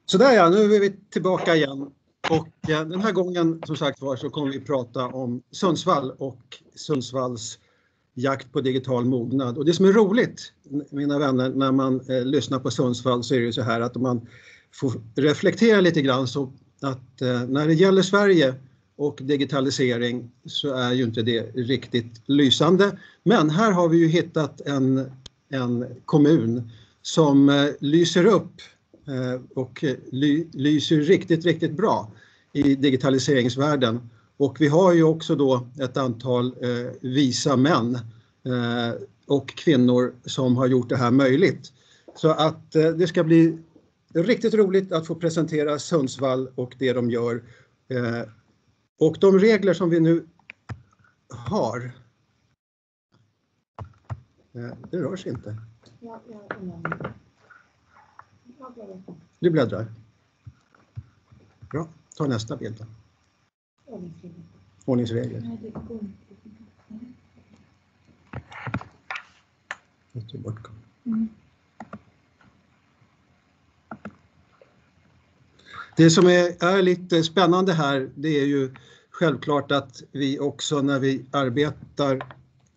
Sådär ja, nu är vi tillbaka igen. Och den här gången som sagt var så kommer vi prata om Sundsvall och Sundsvalls jakt på digital mognad. Och det som är roligt, mina vänner, när man lyssnar på Sundsvall så är det ju så här att man får reflektera lite grann så att när det gäller Sverige och digitalisering så är ju inte det riktigt lysande. Men här har vi ju hittat en kommun som lyser upp och lyser riktigt bra i digitaliseringsvärlden. Och vi har ju också då ett antal visa män och kvinnor som har gjort det här möjligt. Så att det ska bli riktigt roligt att få presentera Sundsvall och det de gör. Och de regler som vi nu har. Det rör sig inte. Du bläddrar. Bra, ta nästa bild då. Ordningsregler. Det som är lite spännande här, det är ju självklart att vi också när vi arbetar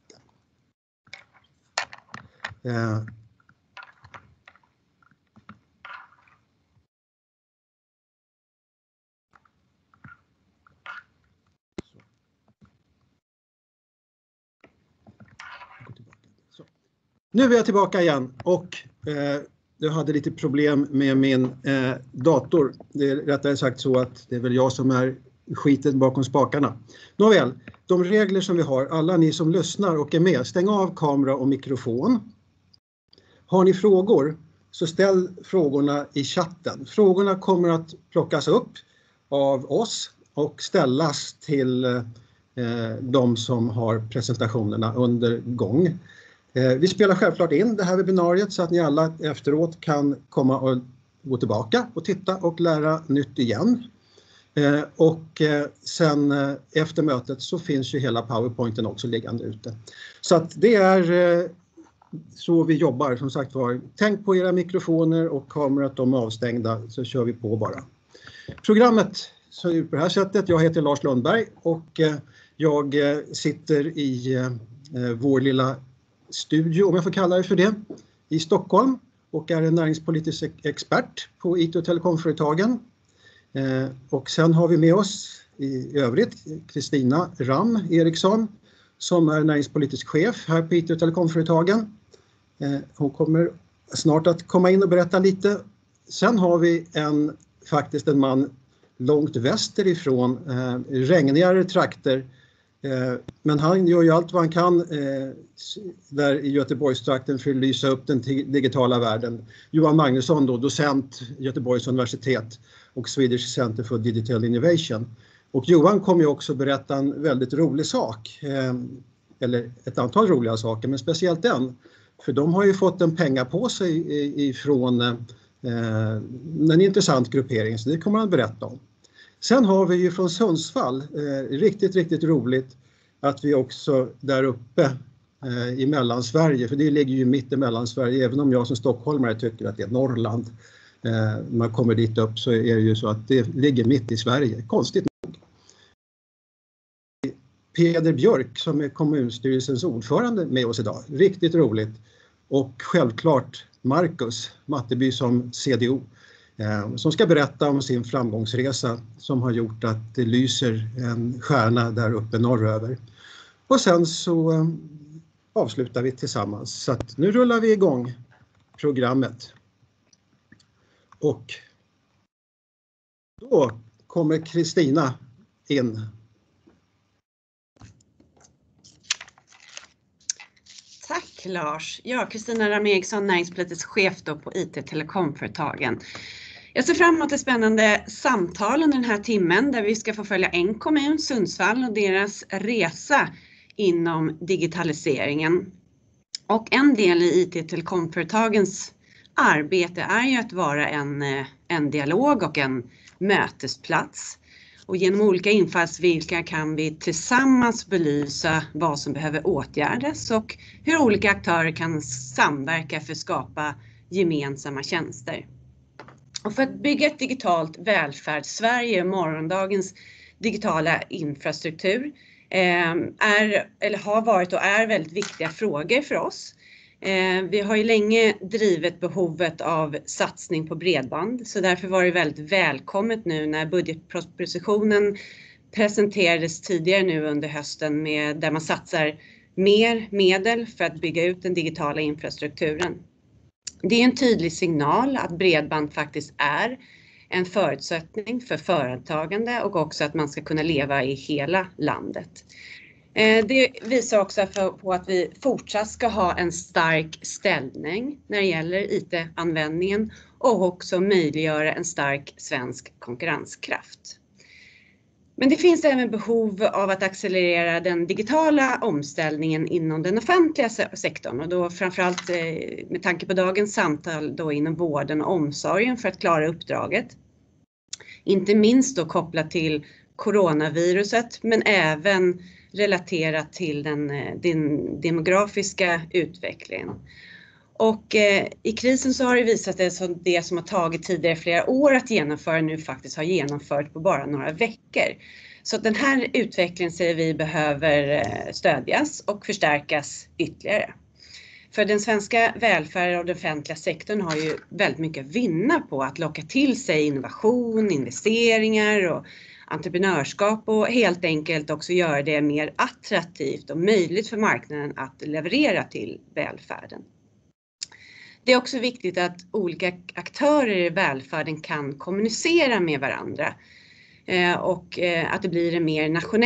Nu är jag tillbaka igen och jag hade lite problem med min dator. Det är rättare sagt så att det är väl jag som är skiten bakom spakarna. Nåväl, de regler som vi har, alla ni som lyssnar och är med, stäng av kamera och mikrofon. Har ni frågor så ställ frågorna i chatten. Frågorna kommer att plockas upp av oss och ställas till de som har presentationerna under gång. Vi spelar självklart in det här webbinariet så att ni alla efteråt kan komma och gå tillbaka och titta och lära nytt igen. Och sen efter mötet så finns ju hela PowerPointen också liggande ute. Så att det är så vi jobbar, som sagt var. Tänk på era mikrofoner och kameror att de är avstängda så kör vi på bara. Programmet ser ut på det här sättet. Jag heter Lars Lundberg och jag sitter i vår lilla studio, om jag får kalla det för det, i Stockholm och är en näringspolitisk expert på IT- och telekomföretagen. Och sen har vi med oss i övrigt Kristina Ram Eriksson som är näringspolitisk chef här på IT- och telekomföretagen. Hon kommer snart att komma in och berätta lite. Sen har vi faktiskt en man långt västerifrån, regnigare trakter. Men han gör ju allt vad han kan där i Göteborgstrakten för att lysa upp den digitala världen. Johan Magnusson då, docent Göteborgs universitet och Swedish Center for Digital Innovation. Och Johan kommer ju också berätta en väldigt rolig sak, eller ett antal roliga saker, men speciellt en. För de har ju fått en pengapåse ifrån en intressant gruppering, så det kommer han berätta om. Sen har vi ju från Sundsvall, riktigt roligt att vi också där uppe i Mellansverige, för det ligger ju mitt i Mellansverige, även om jag som stockholmare tycker att det är Norrland. Man kommer dit upp så är det ju så att det ligger mitt i Sverige, konstigt nog. Peder Björk som är kommunstyrelsens ordförande med oss idag, riktigt roligt. Och självklart Marcus Matteby som CDO. Som ska berätta om sin framgångsresa som har gjort att det lyser en stjärna där uppe norröver. Och sen så avslutar vi tillsammans. Så att nu rullar vi igång programmet. Och då kommer Kristina in. Tack Lars. Kristina Ram Eriksson, näringspolitisk chef då på IT- och telekomföretagen. Jag ser fram emot ett spännande samtal under den här timmen där vi ska få följa en kommun, Sundsvall, och deras resa inom digitaliseringen. Och en del i IT- och telekomföretagens arbete är ju att vara en dialog och en mötesplats. Och genom olika infallsvinklar kan vi tillsammans belysa vad som behöver åtgärdas och hur olika aktörer kan samverka för att skapa gemensamma tjänster. Och för att bygga ett digitalt välfärdssverige, morgondagens digitala infrastruktur har varit och är väldigt viktiga frågor för oss. Vi har ju länge drivit behovet av satsning på bredband, så därför var det väldigt välkommet nu när budgetpropositionen presenterades tidigare nu under hösten där man satsar mer medel för att bygga ut den digitala infrastrukturen. Det är en tydlig signal att bredband faktiskt är en förutsättning för företagande och också att man ska kunna leva i hela landet. Det visar också på att vi fortsatt ska ha en stark ställning när det gäller IT-användningen och också möjliggöra en stark svensk konkurrenskraft. Men det finns även behov av att accelerera den digitala omställningen inom den offentliga sektorn och då framförallt med tanke på dagens samtal då inom vården och omsorgen för att klara uppdraget. Inte minst då kopplat till coronaviruset men även relaterat till den demografiska utvecklingen. Och i krisen så har det visat sig som det som har tagit tidigare flera år att genomföra nu faktiskt har genomfört på bara några veckor. Så den här utvecklingen säger vi behöver stödjas och förstärkas ytterligare. För den svenska välfärden och den offentliga sektorn har ju väldigt mycket att vinna på att locka till sig innovation, investeringar och entreprenörskap och helt enkelt också göra det mer attraktivt och möjligt för marknaden att leverera till välfärden. Det är också viktigt att olika aktörer i välfärden kan kommunicera med varandra och att det blir en mer nationell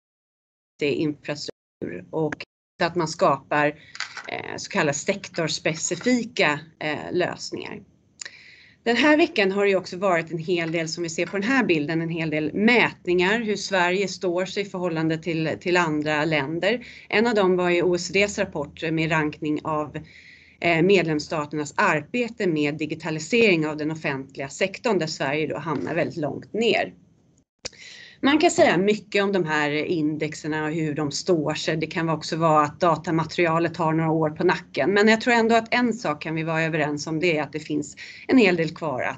infrastruktur och att man skapar så kallade sektorspecifika lösningar. Den här veckan har det också varit en hel del, som vi ser på den här bilden, en hel del mätningar hur Sverige står sig i förhållande till andra länder. En av dem var ju OECDs rapport med rankning av medlemsstaternas arbete med digitalisering av den offentliga sektorn där Sverige då hamnar väldigt långt ner. Man kan säga mycket om de här indexerna och hur de står sig. Det kan också vara att datamaterialet har några år på nacken. Men jag tror ändå att en sak kan vi vara överens om, det är att det finns en hel del kvar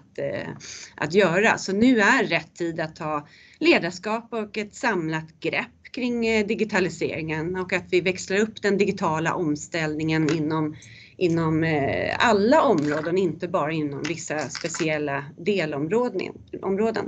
att göra. Så nu är rätt tid att ta ledarskap och ett samlat grepp kring digitaliseringen och att vi växlar upp den digitala omställningen inom alla områden, inte bara inom vissa speciella delområden.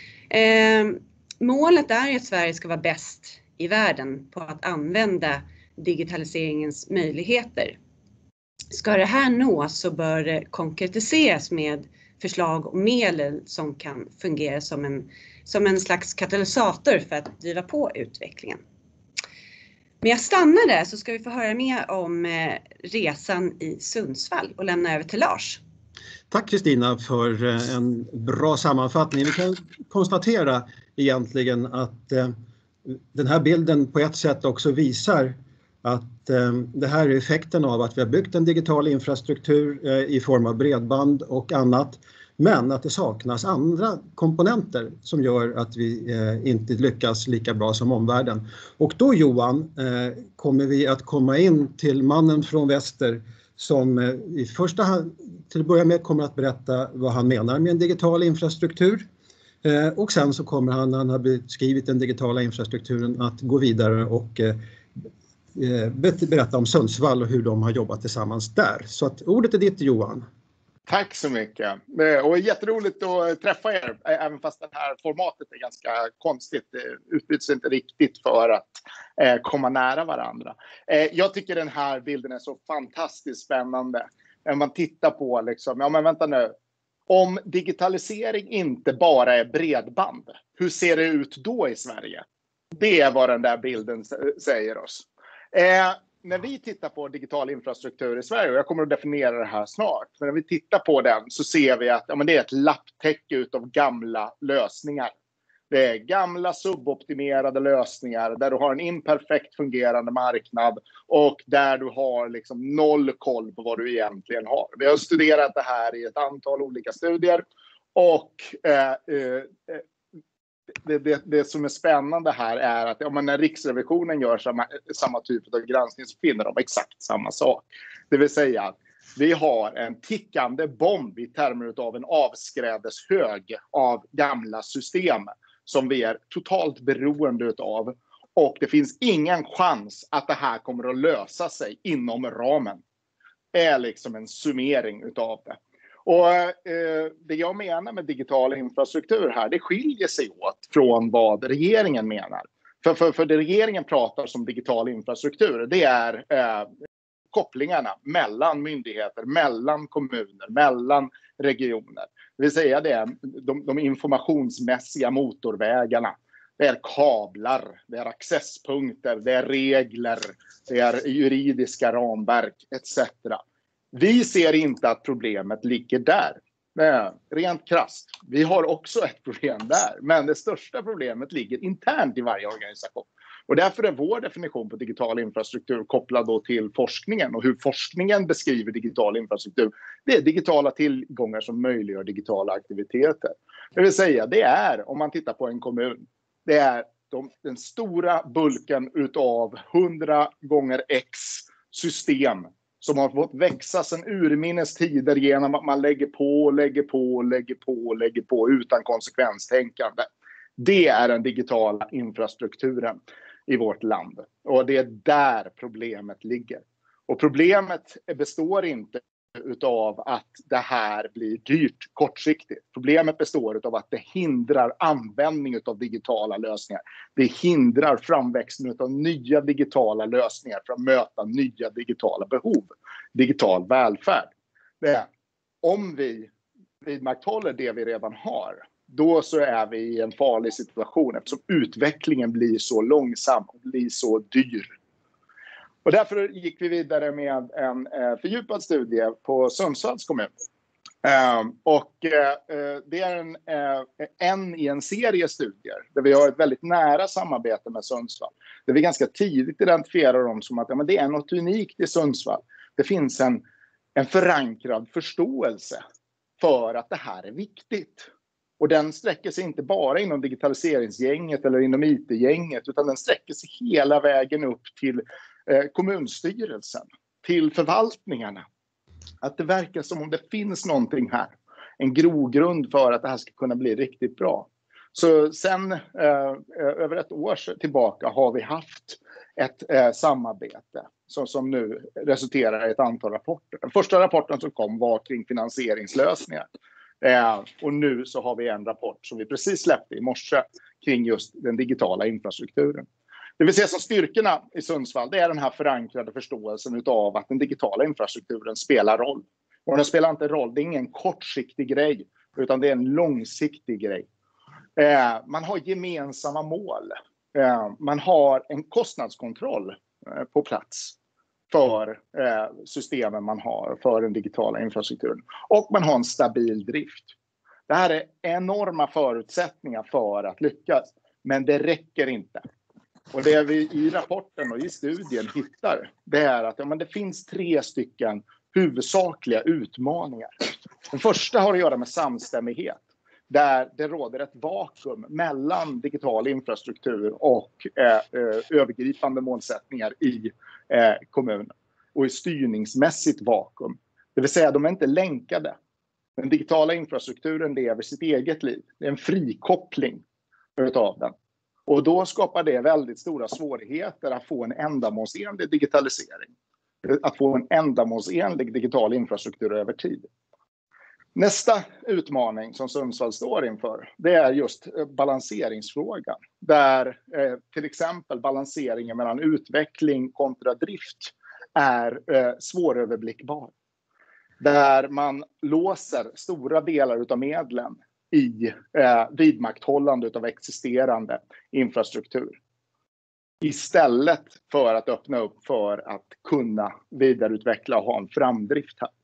Målet är att Sverige ska vara bäst i världen på att använda digitaliseringens möjligheter. Ska det här nås så bör det konkretiseras med förslag och medel som kan fungera som en slags katalysator för att driva på utvecklingen. Men jag stannar där så ska vi få höra mer om resan i Sundsvall och lämna över till Lars. Tack Kristina för en bra sammanfattning. Vi kan konstatera egentligen att den här bilden på ett sätt också visar att det här är effekten av att vi har byggt en digital infrastruktur i form av bredband och annat. Men att det saknas andra komponenter som gör att vi inte lyckas lika bra som omvärlden. Och då Johan kommer vi att komma in till mannen från väster som i första hand till att börja med kommer att berätta vad han menar med en digital infrastruktur. Och sen så kommer han, när han har beskrivit den digitala infrastrukturen, att gå vidare och berätta om Sundsvall och hur de har jobbat tillsammans där. Så att ordet är ditt Johan. Tack så mycket. Och jätteroligt att träffa er, även fast det här formatet är ganska konstigt. Det utbyts inte riktigt för att komma nära varandra. Jag tycker den här bilden är så fantastiskt spännande. När man tittar på liksom, ja men vänta nu. Om digitalisering inte bara är bredband, hur ser det ut då i Sverige? Det är vad den där bilden säger oss. När vi tittar på digital infrastruktur i Sverige, och jag kommer att definiera det här snart, men när vi tittar på den så ser vi att det är ett lapptäcke utav gamla lösningar. Det är gamla suboptimerade lösningar där du har en imperfekt fungerande marknad och där du har liksom noll koll på vad du egentligen har. Vi har studerat det här i ett antal olika studier och det som är spännande här är att när Riksrevisionen gör samma typ av granskning så finner de exakt samma sak. Det vill säga att Vi har en tickande bomb i termer av en avskrädeshög av gamla system som vi är totalt beroende av. Och det finns ingen chans att det här kommer att lösa sig inom ramen. Det är liksom en summering utav det. Och det jag menar med digital infrastruktur här, det skiljer sig åt från vad regeringen menar. För det regeringen pratar som digital infrastruktur, det är kopplingarna mellan myndigheter, mellan kommuner, mellan regioner. Det vill säga det är de informationsmässiga motorvägarna. Det är kablar, det är accesspunkter, det är regler, det är juridiska ramverk etc. Vi ser inte att problemet ligger där. Rent krasst. Vi har också ett problem där. Men det största problemet ligger internt i varje organisation. Och därför är vår definition på digital infrastruktur kopplad då till forskningen. Och hur forskningen beskriver digital infrastruktur. Det är digitala tillgångar som möjliggör digitala aktiviteter. Det vill säga, det är, om man tittar på en kommun, det är den stora bulken utav 100 gånger X system som har fått växa sedan urminnes tider genom att man lägger på utan konsekvenstänkande. Det är den digitala infrastrukturen i vårt land. Och det är där problemet ligger. Och problemet består inte utav att det här blir dyrt kortsiktigt. Problemet består utav att det hindrar användning utav digitala lösningar. Det hindrar framväxten utav nya digitala lösningar för att möta nya digitala behov. Digital välfärd. Om vi vidmakthåller det vi redan har, då så är vi i en farlig situation eftersom utvecklingen blir så långsam och blir så dyr. Och därför gick vi vidare med en fördjupad studie på Sundsvalls kommun. Det är en i en serie studier där vi har ett väldigt nära samarbete med Sundsvall. Där vi ganska tidigt identifierar dem som att men det är något unikt i Sundsvall. Det finns en förankrad förståelse för att det här är viktigt. Och den sträcker sig inte bara inom digitaliseringsgänget eller inom IT-gänget utan den sträcker sig hela vägen upp till kommunstyrelsen, till förvaltningarna. Att det verkar som om det finns någonting här. En grogrund för att det här ska kunna bli riktigt bra. Så sen över ett år tillbaka har vi haft ett samarbete som nu resulterar i ett antal rapporter. Den första rapporten som kom var kring finansieringslösningar. Och nu så har vi en rapport som vi precis släppte i morse kring just den digitala infrastrukturen. Det vill säga som styrkorna i Sundsvall, det är den här förankrade förståelsen utav att den digitala infrastrukturen spelar roll. Och den spelar inte roll, det är ingen kortsiktig grej utan det är en långsiktig grej. Man har gemensamma mål. Man har en kostnadskontroll på plats för systemen man har för den digitala infrastrukturen. Och man har en stabil drift. Det här är enorma förutsättningar för att lyckas. Men det räcker inte. Och det vi i rapporten och i studien hittar, det är att det finns 3 stycken huvudsakliga utmaningar. Den första har att göra med samstämmighet. Där det råder ett vakuum mellan digital infrastruktur och övergripande målsättningar i kommunen. Och i styrningsmässigt vakuum. Det vill säga de är inte länkade. Den digitala infrastrukturen lever sitt eget liv. Det är en frikoppling utav den. Och då skapar det väldigt stora svårigheter att få en ändamålsenlig digitalisering. Att få en ändamålsenlig digital infrastruktur över tid. Nästa utmaning som Sundsvall står inför, det är just balanseringsfrågan. Där till exempel balanseringen mellan utveckling kontra drift är svåröverblickbar. Där man låser stora delar av medlen i vidmakthållande av existerande infrastruktur. Istället för att öppna upp för att kunna vidareutveckla och ha en framdrift här.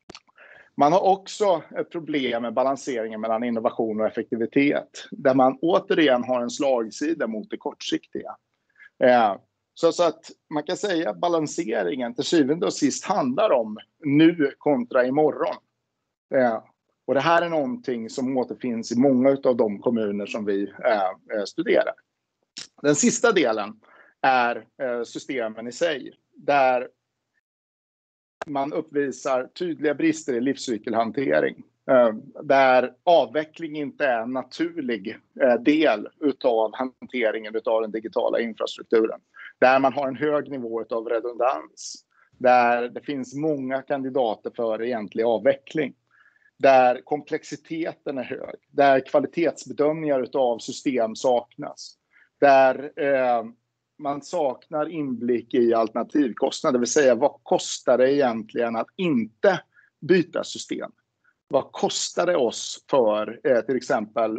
Man har också ett problem med balanseringen mellan innovation och effektivitet. Där man återigen har en slagsida mot det kortsiktiga. Så att man kan säga att balanseringen till syvende och sist handlar om nu kontra imorgon. Och det här är någonting som återfinns i många av de kommuner som vi studerar. Den sista delen är systemen i sig. Där man uppvisar tydliga brister i livscykelhantering. Där avveckling inte är en naturlig del utav hanteringen utav den digitala infrastrukturen. Där man har en hög nivå av redundans. Där det finns många kandidater för egentlig avveckling. Där komplexiteten är hög. Där kvalitetsbedömningar utav system saknas. Där man saknar inblick i alternativkostnader. Det vill säga, vad kostar det egentligen att inte byta system? Vad kostar det oss för till exempel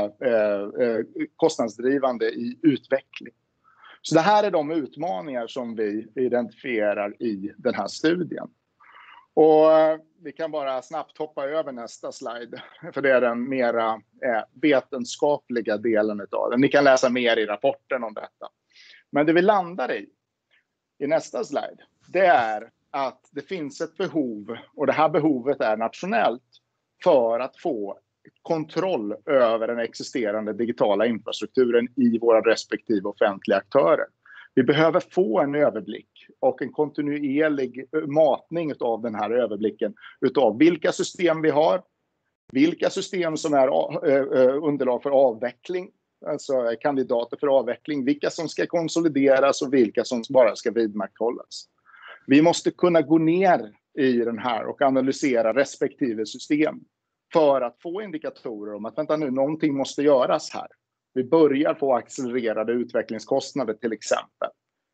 kostnadsdrivande i utveckling? Så det här är de utmaningar som vi identifierar i den här studien. Och vi kan bara snabbt hoppa över nästa slide, för det är den mera vetenskapliga delen av den. Ni kan läsa mer i rapporten om detta. Men det vi landar i nästa slide, det är att det finns ett behov, och det här behovet är nationellt, för att få kontroll över den existerande digitala infrastrukturen i våra respektive offentliga aktörer. Vi behöver få en överblick och en kontinuerlig matning av den här överblicken utav vilka system vi har, vilka system som är underlag för avveckling, alltså kandidater för avveckling, vilka som ska konsolideras och vilka som bara ska vidmakthållas. Vi måste kunna gå ner i den här och analysera respektive system för att få indikatorer om att vänta nu, någonting måste göras här. Vi börjar få accelererade utvecklingskostnader till exempel.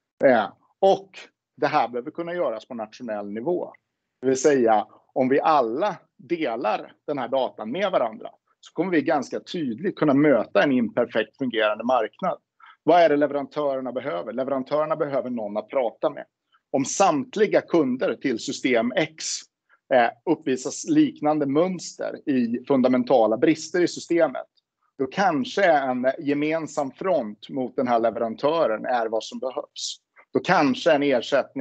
Och det här behöver kunna göras på nationell nivå. Det vill säga, om vi alla delar den här datan med varandra så kommer vi ganska tydligt kunna möta en imperfekt fungerande marknad. Vad är det leverantörerna behöver? Leverantörerna behöver någon att prata med. Om samtliga kunder till system X uppvisas liknande mönster i fundamentala brister i systemet, då kanske en gemensam front mot den här leverantören är vad som behövs. Då kanske en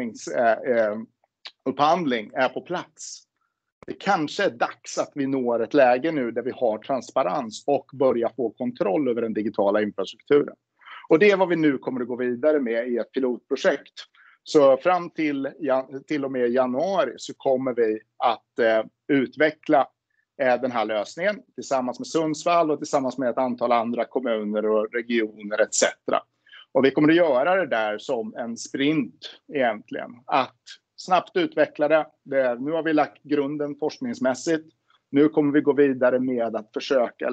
ersättningsupphandling är på plats. Det kanske är dags att vi når ett läge nu där vi har transparens och börjar få kontroll över den digitala infrastrukturen. Och det är vad vi nu kommer att gå vidare med i ett pilotprojekt. Så fram till och med januari så kommer vi att utveckla den här lösningen tillsammans med Sundsvall och tillsammans med ett antal andra kommuner och regioner etc. Och vi kommer att göra det där som en sprint egentligen. Att snabbt utveckla det. Nu har vi lagt grunden forskningsmässigt. Nu kommer vi gå vidare med att försöka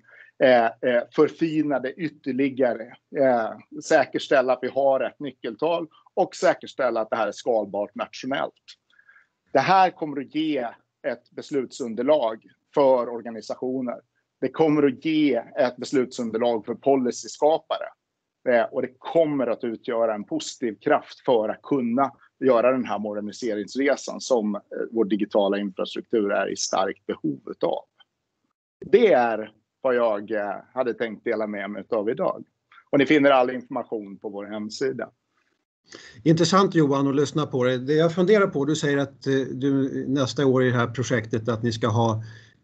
förfina det ytterligare. Säkerställa att vi har ett nyckeltal och säkerställa att det här är skalbart nationellt. Det här kommer att ge ett beslutsunderlag för organisationer. Det kommer att ge ett beslutsunderlag för policyskapare. Och det kommer att utgöra en positiv kraft för att kunna göra den här moderniseringsresan som vår digitala infrastruktur är i starkt behov av. Det är vad jag hade tänkt dela med mig av idag. Och ni finner all information på vår hemsida. Intressant Johan att lyssna på det. Det jag funderar på, du säger att du nästa år i det här projektet att ni ska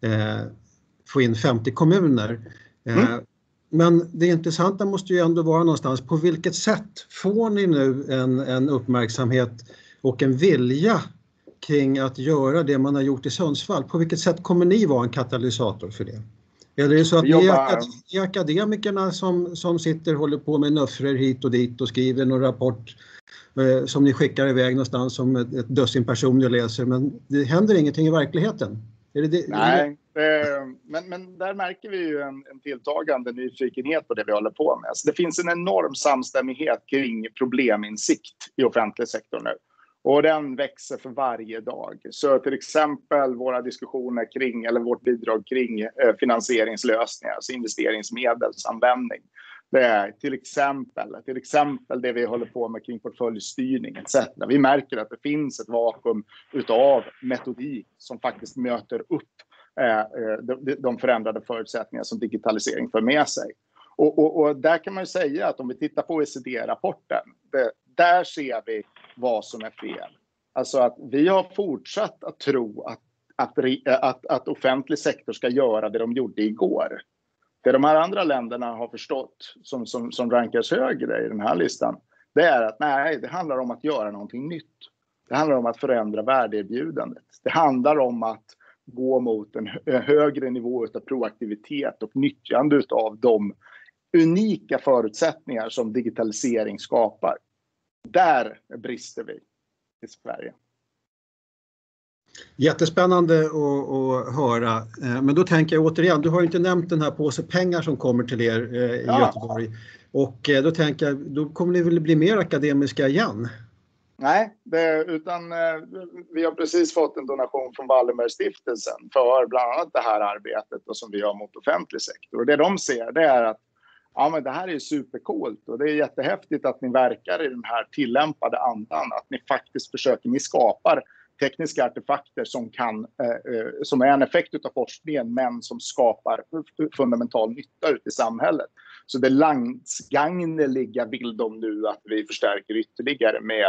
få in 50 kommuner. Men det intressanta måste ju ändå vara någonstans, på vilket sätt får ni nu en uppmärksamhet och en vilja kring att göra det man har gjort i Sundsvall? På vilket sätt kommer ni vara en katalysator för det? Eller är det så att ni är akademikerna som sitter och håller på med nuffror hit och dit och skriver någon rapport som ni skickar iväg någonstans som ett dussin personer läser, men det händer ingenting i verkligheten? Nej, men där märker vi ju en tilltagande nyfikenhet på det vi håller på med. Så det finns en enorm samstämmighet kring probleminsikt i offentlig sektor nu. Och den växer för varje dag. Så till exempel våra diskussioner kring, eller vårt bidrag kring finansieringslösningar, alltså investeringsmedelsanvändning. Det är till exempel det vi håller på med kring portföljstyrning etc. Vi märker att det finns ett vakuum utav metodik som faktiskt möter upp de förändrade förutsättningar som digitalisering för med sig. Och där kan man ju säga att om vi tittar på OECD-rapporten, där ser vi vad som är fel. Alltså att vi har fortsatt att tro att offentlig sektor ska göra det de gjorde igår. Det de här andra länderna har förstått som rankas högre i den här listan, det är att nej, det handlar om att göra någonting nytt. Det handlar om att förändra värdeerbjudandet. Det handlar om att gå mot en högre nivå av proaktivitet och nyttjande av de unika förutsättningar som digitalisering skapar. Där brister vi i Sverige. Jättespännande att höra. Men då tänker jag återigen, du har ju inte nämnt den här påse pengar som kommer till er i Göteborg. Och då tänker jag, då kommer ni väl bli mer akademiska igen? Nej, utan vi har precis fått en donation från Wallenbergstiftelsen för bland annat det här arbetet och som vi gör mot offentlig sektor. Och det de ser, det är att men det här är supercoolt och det är jättehäftigt att ni verkar i den här tillämpade andan. Att ni faktiskt ni skapar tekniska artefakter som är en effekt av forskningen men som skapar fundamental nytta ute i samhället. Så det landsgagneliga vill de nu att vi förstärker ytterligare med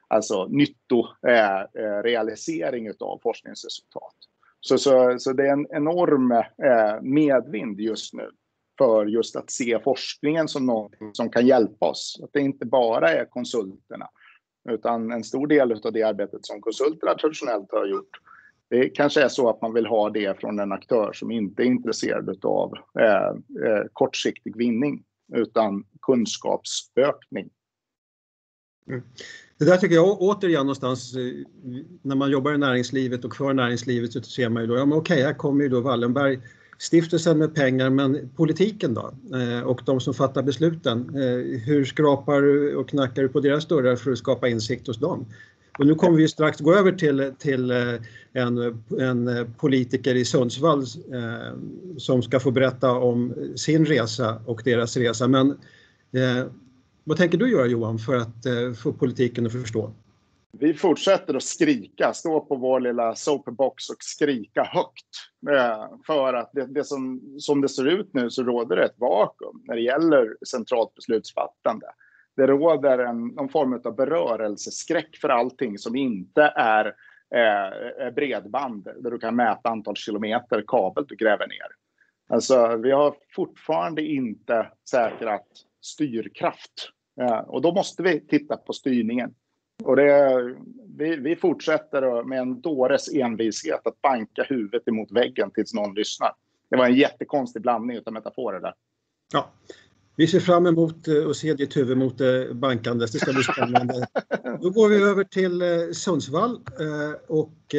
nyttorealisering av forskningsresultat. Så det är en enorm medvind just nu för just att se forskningen som något som kan hjälpa oss. Att det inte bara är konsulterna utan en stor del av det arbetet som konsulterna traditionellt har gjort. Det kanske är så att man vill ha det från en aktör som inte är intresserad av kortsiktig vinning utan kunskapsökning. Mm. Det där tycker jag återigen någonstans när man jobbar i näringslivet och för näringslivet så ser man ju då, okej, här kommer ju då Wallenbergstiftelsen med pengar, men politiken då? Och de som fattar besluten, hur skrapar du och knackar du på deras dörrar för att skapa insikt hos dem? Och nu kommer vi strax gå över till en politiker i Sundsvall som ska få berätta om sin resa och deras resa. Men vad tänker du göra, Johan, för att få politiken att förstå? Vi fortsätter att skrika, stå på vår lilla soapbox och skrika högt. För att det som det ser ut nu så råder det ett vakuum när det gäller centralt beslutsfattande. Det råder någon form av berörelseskräck för allting som inte är bredband där du kan mäta antal kilometer kabel du gräver ner. Alltså, vi har fortfarande inte säkrat styrkraft och då måste vi titta på styrningen. Och vi fortsätter med en dåres envishet att banka huvudet emot väggen tills någon lyssnar. Det var en jättekonstig blandning av metaforer där. Ja, vi ser fram emot att se ditt huvud mot bankandes. Det ska bli spännande. Då går vi över till Sundsvall och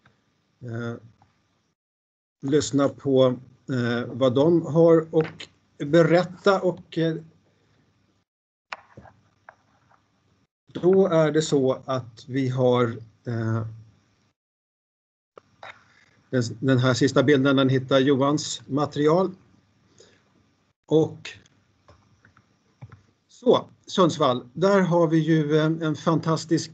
lyssna på vad de har och berätta. Och då är det så att vi har den här sista bilden, den hittar Johans material. Och så, Sundsvall, där har vi ju en fantastisk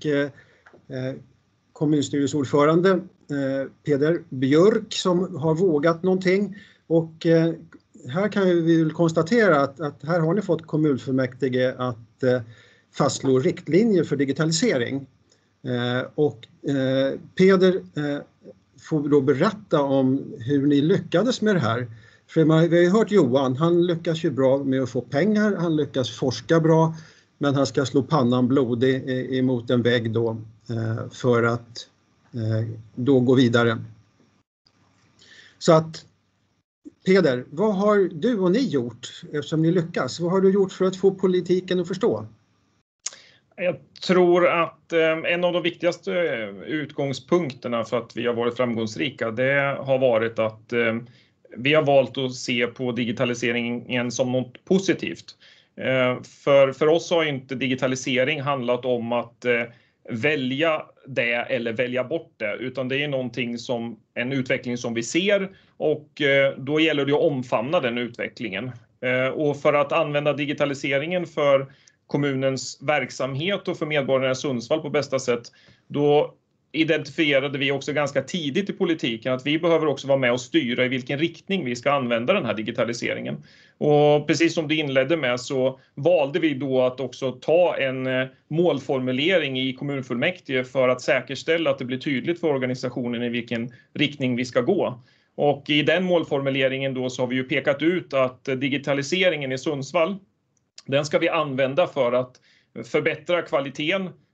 kommunstyrelseordförande, Peder Björk, som har vågat någonting. Och här kan vi väl konstatera att här har ni fått kommunfullmäktige att fastslå riktlinjer för digitalisering. Och Peder får då berätta om hur ni lyckades med det här. För vi har ju hört Johan, han lyckas ju bra med att få pengar, han lyckas forska bra, men han ska slå pannan blodig emot en vägg då för att då gå vidare. Så att Peder, vad har du och ni gjort eftersom ni lyckas? Vad har du gjort för att få politiken att förstå? Jag tror att en av de viktigaste utgångspunkterna för att vi har varit framgångsrika, det har varit att vi har valt att se på digitaliseringen som något positivt. För oss har inte digitalisering handlat om att välja det eller välja bort det, utan det är någonting som en utveckling som vi ser och då gäller det att omfamna den utvecklingen. Och för att använda digitaliseringen för kommunens verksamhet och för medborgarna i Sundsvall på bästa sätt, då identifierade vi också ganska tidigt i politiken att vi behöver också vara med och styra i vilken riktning vi ska använda den här digitaliseringen. Och precis som du inledde med så valde vi då att också ta en målformulering i kommunfullmäktige för att säkerställa att det blir tydligt för organisationen i vilken riktning vi ska gå. Och i den målformuleringen då så har vi ju pekat ut att digitaliseringen i Sundsvall, den ska vi använda för att förbättra kvaliteten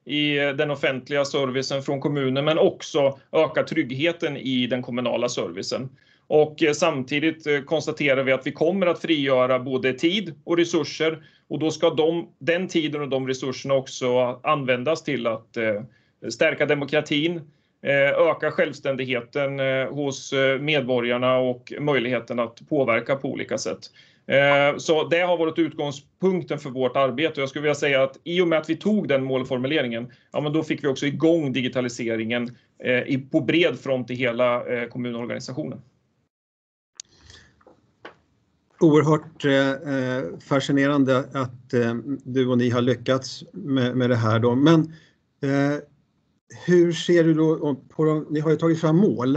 i den offentliga servicen från kommunen, men också öka tryggheten i den kommunala servicen. Och samtidigt konstaterar vi att vi kommer att frigöra både tid och resurser, och då ska den tiden och de resurserna också användas till att stärka demokratin, öka självständigheten hos medborgarna och möjligheten att påverka på olika sätt. Så det har varit utgångspunkten för vårt arbete. Jag skulle vilja säga att i och med att vi tog den målformuleringen, ja, men då fick vi också igång digitaliseringen på bred front i hela kommunorganisationen. Oerhört fascinerande att du och ni har lyckats med det här då. Men hur ser du då på ni har ju tagit fram mål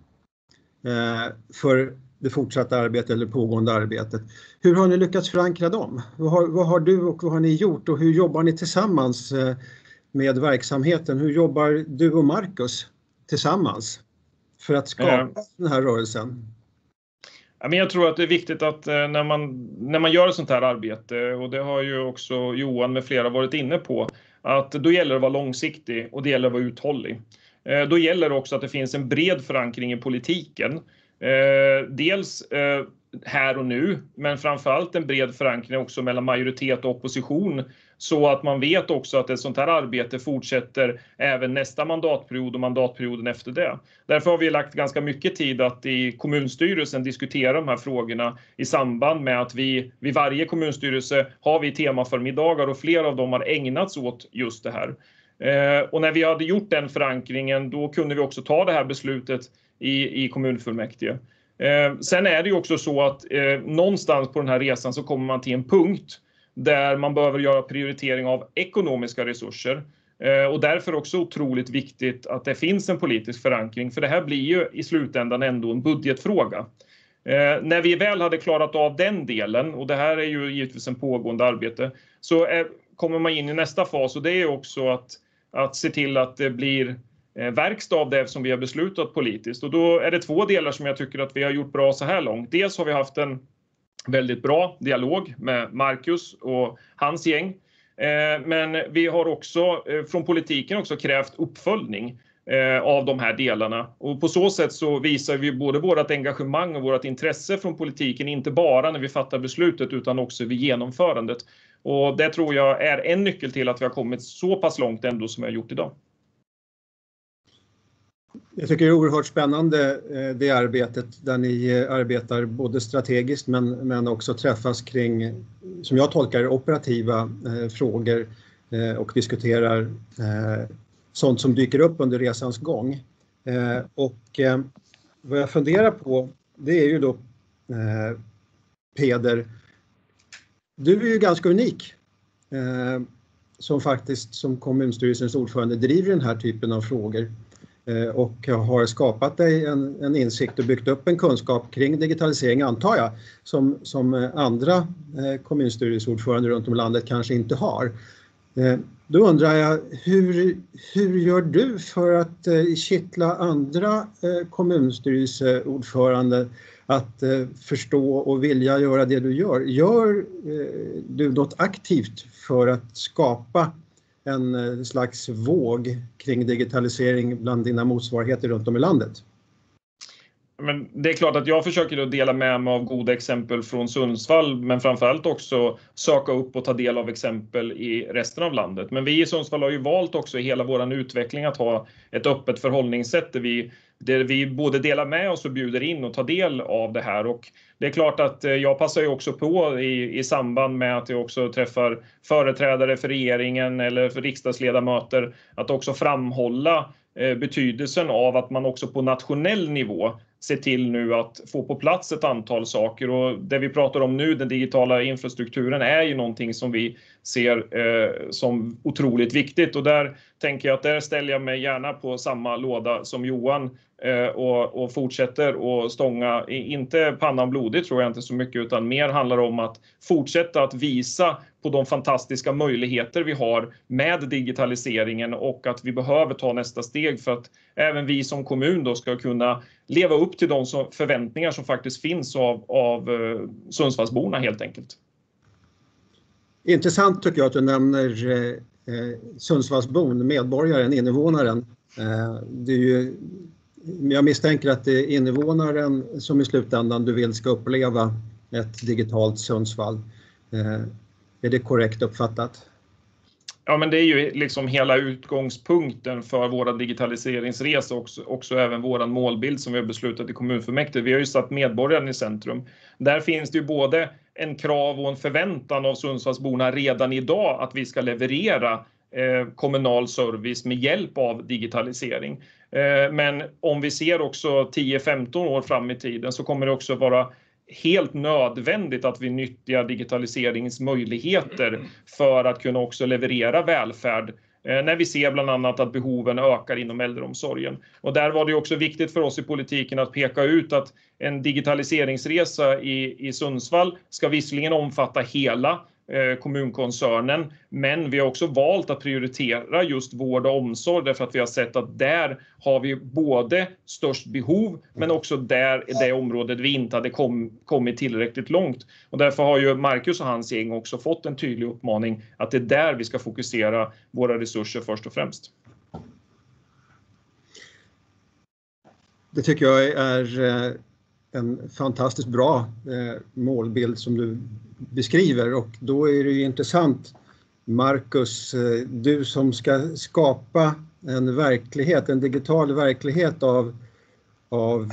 för det fortsatta arbetet eller pågående arbetet. Hur har ni lyckats förankra dem? Vad har du och vad har ni gjort och hur jobbar ni tillsammans med verksamheten? Hur jobbar du och Marcus tillsammans för att skapa den här rörelsen? Men jag tror att det är viktigt att när man gör ett sånt här arbete, och det har ju också Johan med flera varit inne på, att då gäller det att vara långsiktig och det gäller att vara uthållig. Då gäller det också att det finns en bred förankring i politiken. Dels här och nu, men framförallt en bred förankring också mellan majoritet och opposition, så att man vet också att ett sånt här arbete fortsätter även nästa mandatperiod och mandatperioden efter det. Därför har vi lagt ganska mycket tid att i kommunstyrelsen diskutera de här frågorna i samband med att vi vid varje kommunstyrelse har vi temaförmiddagar, och flera av dem har ägnats åt just det här. Och när vi hade gjort den förankringen, då kunde vi också ta det här beslutet i kommunfullmäktige. Sen är det ju också så att någonstans på den här resan så kommer man till en punkt där man behöver göra prioritering av ekonomiska resurser. Och därför också otroligt viktigt att det finns en politisk förankring, för det här blir ju i slutändan ändå en budgetfråga. När vi väl hade klarat av den delen, och det här är ju givetvis en pågående arbete, så kommer man in i nästa fas, och det är också att se till att det blir verkstad av det som vi har beslutat politiskt. Och då är det två delar som jag tycker att vi har gjort bra så här långt. Dels har vi haft en väldigt bra dialog med Marcus och hans gäng. Men vi har också från politiken också krävt uppföljning av de här delarna. Och på så sätt så visar vi både vårt engagemang och vårt intresse från politiken, inte bara när vi fattar beslutet utan också vid genomförandet. Och det tror jag är en nyckel till att vi har kommit så pass långt ändå som vi har gjort idag. Jag tycker det är oerhört spännande det arbetet där ni arbetar både strategiskt men också träffas kring, som jag tolkar, operativa frågor och diskuterar sånt som dyker upp under resans gång. Och vad jag funderar på, det är ju då Peder, du är ju ganska unik som faktiskt som kommunstyrelsens ordförande driver den här typen av frågor. Och har skapat dig en insikt och byggt upp en kunskap kring digitalisering, antar jag, som andra kommunstyrelseordförande runt om i landet kanske inte har. Då undrar jag, hur gör du för att kittla andra kommunstyrelseordförande att förstå och vilja göra det du gör? Gör du något aktivt för att skapa en slags våg kring digitalisering bland dina motsvarigheter runt om i landet? Men det är klart att jag försöker att dela med mig av goda exempel från Sundsvall, men framförallt också söka upp och ta del av exempel i resten av landet. Men vi i Sundsvall har ju valt också i hela vår utveckling att ha ett öppet förhållningssätt där vi både delar med oss och bjuder in och tar del av det här. Och det är klart att jag passar ju också på i samband med att jag också träffar företrädare för regeringen eller för riksdagsledamöter att också framhålla betydelsen av att man också på nationell nivå ser till nu att få på plats ett antal saker. Och det vi pratar om nu, den digitala infrastrukturen, är ju någonting som vi ser som otroligt viktigt. Och där tänker jag att där ställer jag mig gärna på samma låda som Johan och fortsätter och stånga, inte pannan blodigt tror jag inte så mycket, utan mer handlar om att fortsätta att visa på de fantastiska möjligheter vi har med digitaliseringen och att vi behöver ta nästa steg för att även vi som kommun då ska kunna leva upp till de förväntningar som faktiskt finns av Sundsvallsborna helt enkelt. Intressant tycker jag att du nämner Sundsvallsbon, medborgaren, invånaren. Det är ju, jag misstänker att det är invånaren som i slutändan du vill ska uppleva ett digitalt Sundsvall. Är det korrekt uppfattat? Ja, men det är ju liksom hela utgångspunkten för våra digitaliseringsresa också även våran målbild som vi har beslutat i kommunfullmäktige. Vi har ju satt medborgaren i centrum. Där finns det ju både en krav och en förväntan av Sundsvallsborna redan idag att vi ska leverera kommunal service med hjälp av digitalisering. Men om vi ser också 10-15 år fram i tiden så kommer det också vara helt nödvändigt att vi nyttjar digitaliseringens möjligheter för att kunna också leverera välfärd när vi ser bland annat att behoven ökar inom äldreomsorgen. Och där var det också viktigt för oss i politiken att peka ut att en digitaliseringsresa i Sundsvall ska visserligen omfatta hela kommunkoncernen, men vi har också valt att prioritera just vård och omsorg därför att vi har sett att där har vi både störst behov men också där är det området vi inte hade kommit tillräckligt långt. Och därför har ju Marcus och hans gäng också fått en tydlig uppmaning att det är där vi ska fokusera våra resurser först och främst. Det tycker jag är en fantastiskt bra målbild som du beskriver, och då är det ju intressant, Marcus, du som ska skapa en verklighet, en digital verklighet av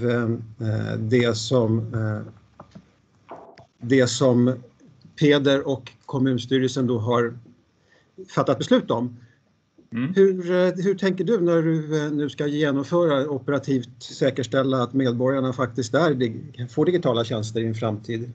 det som Peder och kommunstyrelsen då har fattat beslut om. Hur tänker du när du nu ska genomföra operativt säkerställa att medborgarna faktiskt får digitala tjänster i en framtid?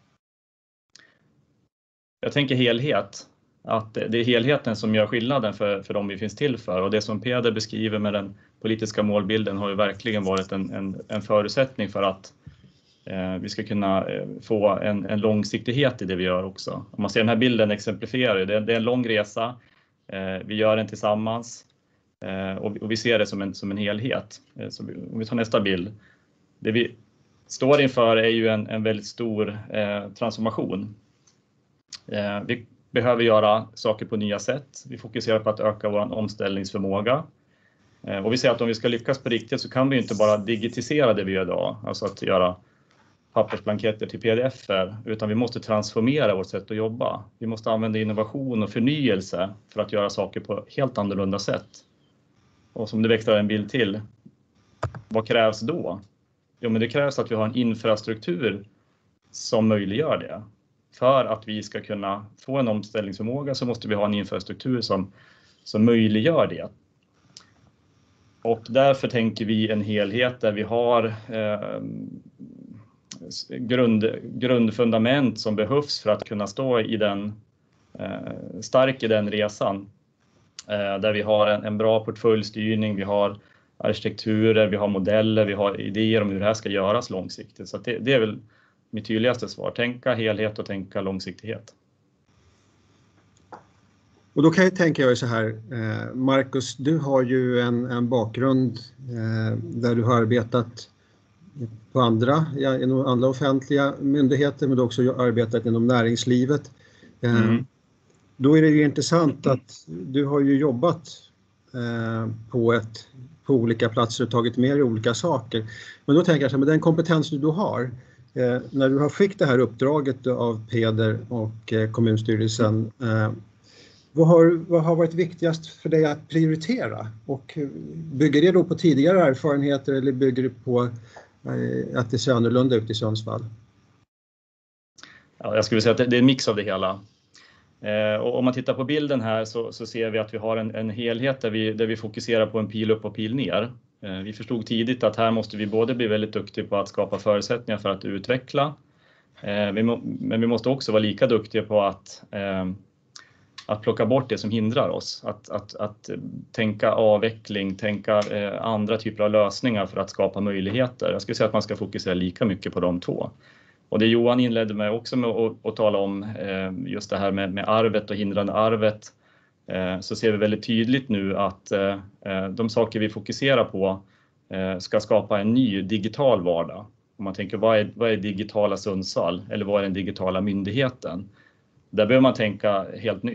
Jag tänker helhet. Att det är helheten som gör skillnaden för dem vi finns till för. Och det som Peder beskriver med den politiska målbilden har ju verkligen varit en förutsättning för att vi ska kunna få en långsiktighet i det vi gör också. Om man ser den här bilden exemplifierar det är en lång resa. Vi gör den tillsammans och vi ser det som en helhet. Så om vi tar nästa bild. Det vi står inför är ju en väldigt stor transformation. Vi behöver göra saker på nya sätt. Vi fokuserar på att öka vår omställningsförmåga. Och vi ser att om vi ska lyckas på riktigt så kan vi inte bara digitisera det vi gör idag. Alltså att göra pappersblanketter till pdf-er, utan vi måste transformera vårt sätt att jobba. Vi måste använda innovation och förnyelse för att göra saker på helt annorlunda sätt. Och som det växlar en bild till, vad krävs då? Jo, men det krävs att vi har en infrastruktur som möjliggör det. För att vi ska kunna få en omställningsförmåga så måste vi ha en infrastruktur som möjliggör det. Och därför tänker vi en helhet där vi har grundfundament som behövs för att kunna stå i stark i den resan. Där vi har en bra portföljstyrning, vi har arkitekturer, vi har modeller, vi har idéer om hur det här ska göras långsiktigt. Så det är väl mitt tydligaste svar. Tänka helhet och tänka långsiktighet. Och då kan jag tänka så här, Marcus, du har ju en bakgrund där du har arbetat på inom andra offentliga myndigheter, men du har också arbetat inom näringslivet. Då är det ju intressant att du har ju jobbat på olika platser och tagit med dig olika saker. Men då tänker jag så här, med den kompetens du har, när du har fick det här uppdraget av Peder och kommunstyrelsen, vad har varit viktigast för dig att prioritera? Och bygger det då på tidigare erfarenheter eller bygger det på att det ser annorlunda ut i Sundsvall? Ja, jag skulle säga att det är en mix av det hela. Och om man tittar på bilden här så ser vi att vi har en helhet där vi fokuserar på en pil upp och pil ner. Vi förstod tidigt att här måste vi både bli väldigt duktiga på att skapa förutsättningar för att utveckla. Men vi måste också vara lika duktiga på att plocka bort det som hindrar oss. Att tänka avveckling, tänka andra typer av lösningar för att skapa möjligheter. Jag skulle säga att man ska fokusera lika mycket på de två. Och det Johan inledde med också med att tala om just det här med arvet och hindrande arvet. Så ser vi väldigt tydligt nu att de saker vi fokuserar på ska skapa en ny digital vardag. Om man tänker vad är digitala Sundsvall eller vad är den digitala myndigheten? Där behöver man tänka helt nytt.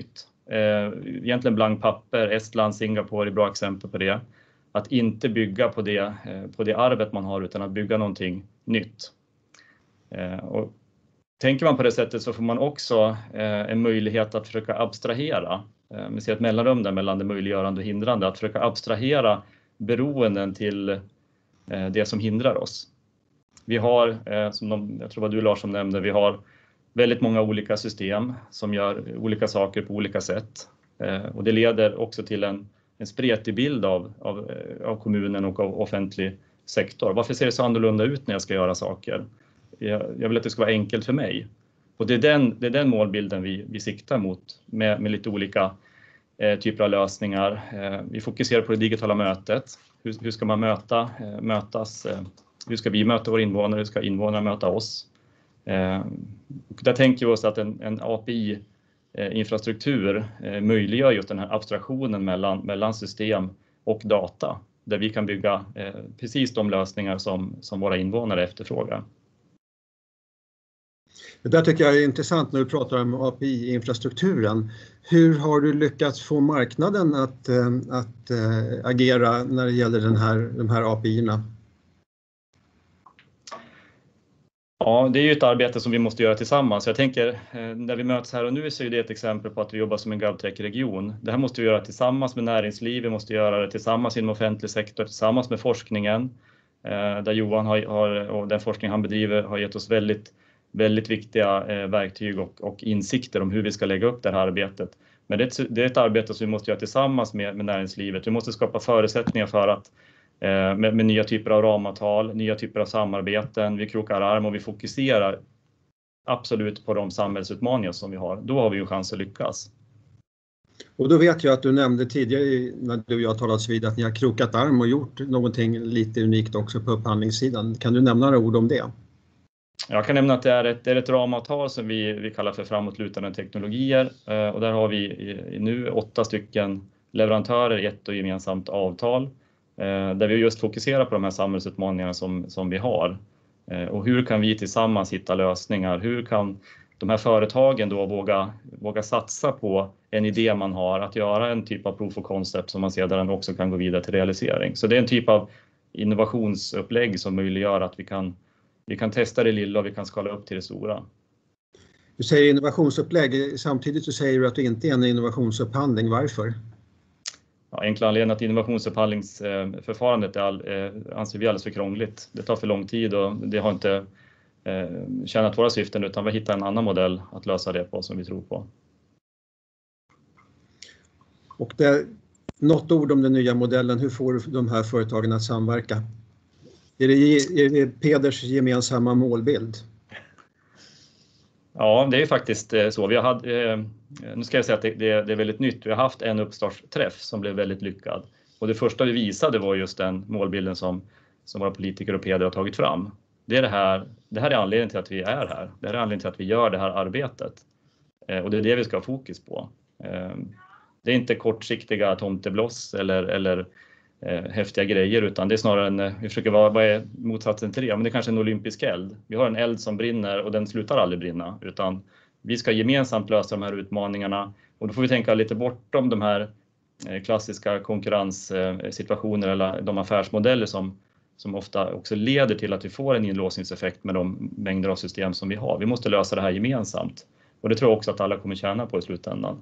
egentligen blank papper. Estland, Singapore är bra exempel på det. Att inte bygga på det arvet man har, utan att bygga någonting nytt. Och tänker man på det sättet så får man också en möjlighet att försöka abstrahera. Vi ser ett mellanrum där mellan det möjliggörande och hindrande. Att försöka abstrahera beroenden till det som hindrar oss. Vi har, jag tror vad du Lars som nämnde, vi har väldigt många olika system som gör olika saker på olika sätt. Och det leder också till en spretig bild av kommunen och av offentlig sektor. Varför ser det så annorlunda ut när jag ska göra saker? Jag vill att det ska vara enkelt för mig. Och det är den målbilden vi siktar mot med lite olika typer av lösningar. Vi fokuserar på det digitala mötet. Hur ska man mötas? Hur ska vi möta våra invånare? Hur ska invånarna möta oss? Och där tänker vi oss att en API-infrastruktur möjliggör just den här abstraktionen mellan system och data. Där vi kan bygga precis de lösningar som våra invånare efterfrågar. Det där tycker jag är intressant när du pratar om API-infrastrukturen. Hur har du lyckats få marknaden att agera när det gäller de här API-erna? Ja, det är ju ett arbete som vi måste göra tillsammans. Jag tänker, när vi möts här och nu så är det ett exempel på att vi jobbar som en GovTech-region. Det här måste vi göra tillsammans med näringsliv, vi måste göra det tillsammans inom offentlig sektor, tillsammans med forskningen. Där Johan och den forskning han bedriver har gett oss väldigt viktiga verktyg och insikter om hur vi ska lägga upp det här arbetet. Men det är ett arbete som vi måste göra tillsammans med näringslivet. Vi måste skapa förutsättningar för att med nya typer av ramavtal, nya typer av samarbeten. Vi krokar arm och vi fokuserar absolut på de samhällsutmaningar som vi har. Då har vi ju chans att lyckas. Och då vet jag att du nämnde tidigare när du och jag talades vid att ni har krokat arm och gjort någonting lite unikt också på upphandlingssidan. Kan du nämna några ord om det? Jag kan nämna att det är ett ramavtal som vi kallar för framåtlutande teknologier. Och där har vi nu 8 stycken leverantörer i ett och gemensamt avtal. Där vi just fokuserar på de här samhällsutmaningarna som vi har. Och hur kan vi tillsammans hitta lösningar? Hur kan de här företagen då våga satsa på en idé man har, att göra en typ av proof of concept som man ser där den också kan gå vidare till realisering. Så det är en typ av innovationsupplägg som möjliggör att vi kan testa det lilla och vi kan skala upp till det stora. Du säger innovationsupplägg, samtidigt så säger du att det inte är en innovationsupphandling. Varför? Ja, enkla anledningen att innovationsupphandlingsförfarandet anser vi alldeles för krångligt. Det tar för lång tid och det har inte tjänat våra syften, utan vi hittar en annan modell att lösa det på som vi tror på. Och något ord om den nya modellen, hur får du de här företagen att samverka? Är det Peders gemensamma målbild? Ja, det är faktiskt så. Nu ska jag säga att det är väldigt nytt. Vi har haft en uppstartsträff som blev väldigt lyckad. Och det första vi visade var just den målbilden som våra politiker och Peder har tagit fram. Det här är anledningen till att vi är här. Det här är anledningen till att vi gör det här arbetet. Och det är det vi ska ha fokus på. Det är inte kortsiktiga tomtebloss eller häftiga grejer, utan det är snarare vi försöker vad är motsatsen till det? Men det är kanske en olympisk eld. Vi har en eld som brinner och den slutar aldrig brinna, utan vi ska gemensamt lösa de här utmaningarna, och då får vi tänka lite bortom de här klassiska konkurrenssituationer eller de affärsmodeller som ofta också leder till att vi får en inlåsningseffekt med de mängder av system som vi har. Vi måste lösa det här gemensamt, och det tror jag också att alla kommer tjäna på i slutändan.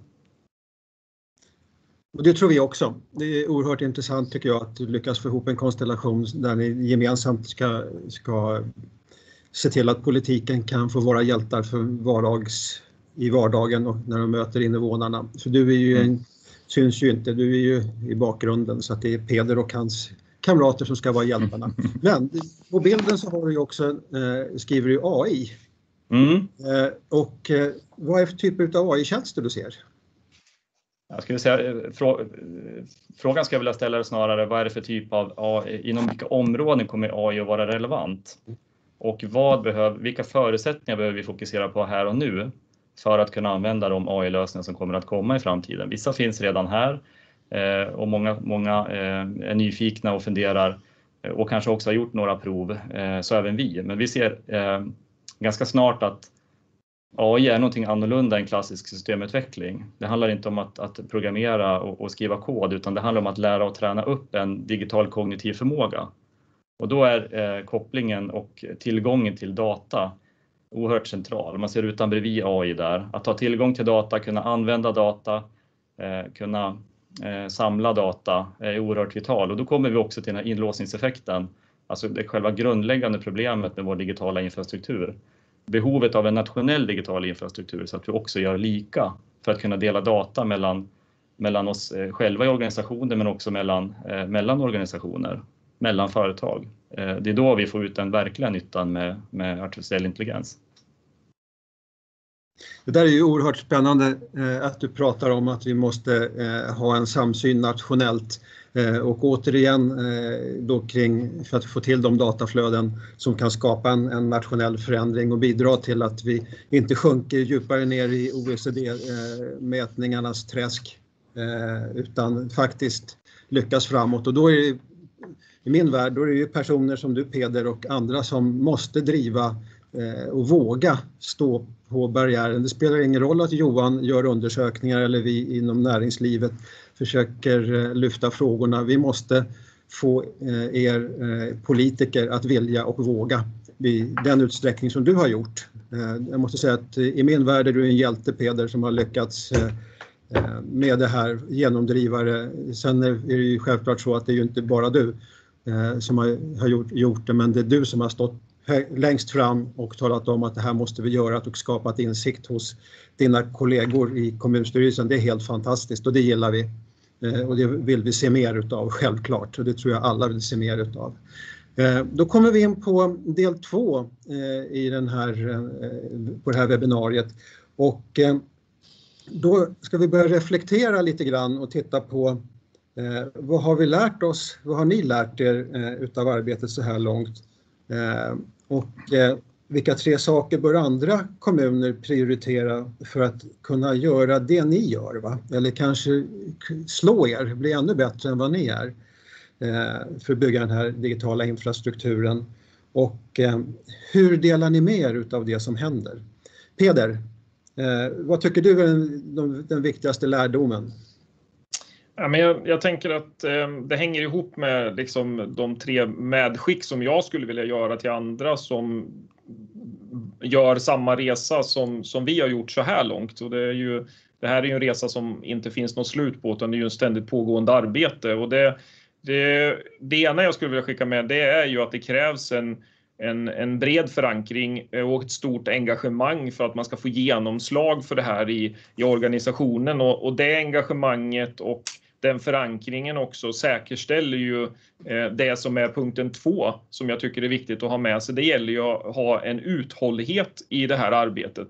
Och det tror vi också. Det är oerhört intressant tycker jag att du lyckas få ihop en konstellation där ni gemensamt ska se till att politiken kan få vara hjältar i vardagen och när de möter invånarna. För du är ju syns ju inte, du är ju i bakgrunden, så att det är Peder och hans kamrater som ska vara hjälparna. Men på bilden så har du ju också, skriver du AI. Och vad är för typ av AI-tjänster du ser? Jag skulle säga, frågan ska jag vilja ställa snarare, vad är det för typ av AI, inom vilka områden kommer AI att vara relevant? Och vilka förutsättningar behöver vi fokusera på här och nu för att kunna använda de AI-lösningar som kommer att komma i framtiden? Vissa finns redan här och många är nyfikna och funderar och kanske också har gjort några prov, så även vi. Men vi ser ganska snart att AI är någonting annorlunda än klassisk systemutveckling. Det handlar inte om att programmera och skriva kod, utan det handlar om att lära och träna upp en digital kognitiv förmåga. Och då är kopplingen och tillgången till data oerhört central. Man ser utan bredvid AI där. Att ha tillgång till data, kunna använda data, kunna samla data är oerhört vital. Och då kommer vi också till den här inlåsningseffekten. Alltså det själva grundläggande problemet med vår digitala infrastruktur. Behovet av en nationell digital infrastruktur så att vi också gör lika för att kunna dela data mellan oss själva i organisationer, men också mellan organisationer, mellan företag. Det är då vi får ut den verkliga nyttan med artificiell intelligens. Det där är ju oerhört spännande att du pratar om att vi måste ha en samsyn nationellt och återigen då kring för att få till de dataflöden som kan skapa en nationell förändring och bidra till att vi inte sjunker djupare ner i OECD-mätningarnas träsk utan faktiskt lyckas framåt. Och då är det, i min värld, då är det ju personer som du, Peder, och andra som måste driva och våga stå på barriären. Det spelar ingen roll att Johan gör undersökningar eller vi inom näringslivet försöker lyfta frågorna. Vi måste få er politiker att vilja och våga i den utsträckning som du har gjort. Jag måste säga att i min värld är du en hjälte, Peder, som har lyckats med det här, genomdrivare. Sen är det ju självklart så att det är ju inte bara du som har gjort det, men det är du som har stått längst fram och talat om att det här måste vi göra och skapat insikt hos dina kollegor i kommunstyrelsen. Det är helt fantastiskt och det gillar vi. Och det vill vi se mer utav, självklart. Och det tror jag alla vill se mer utav. Då kommer vi in på del 2 i på det här webbinariet. Och då ska vi börja reflektera lite grann och titta på vad har vi lärt oss? Vad har ni lärt er utav arbetet så här långt? Och vilka 3 saker bör andra kommuner prioritera för att kunna göra det ni gör, va? Eller kanske slå er, bli ännu bättre än vad ni är för att bygga den här digitala infrastrukturen. Och hur delar ni med er utav det som händer? Peder, vad tycker du är den viktigaste lärdomen? Ja, men jag tänker att det hänger ihop med liksom de 3 medskick som jag skulle vilja göra till andra som gör samma resa som vi har gjort så här långt. Och det här är ju en resa som inte finns något slut på, utan det är ju en ständigt pågående arbete. Och det ena jag skulle vilja skicka med, det är ju att det krävs en bred förankring och ett stort engagemang för att man ska få genomslag för det här i organisationen. Och det engagemanget och den förankringen också säkerställer ju det som är punkten 2 som jag tycker är viktigt att ha med sig. Det gäller ju att ha en uthållighet i det här arbetet.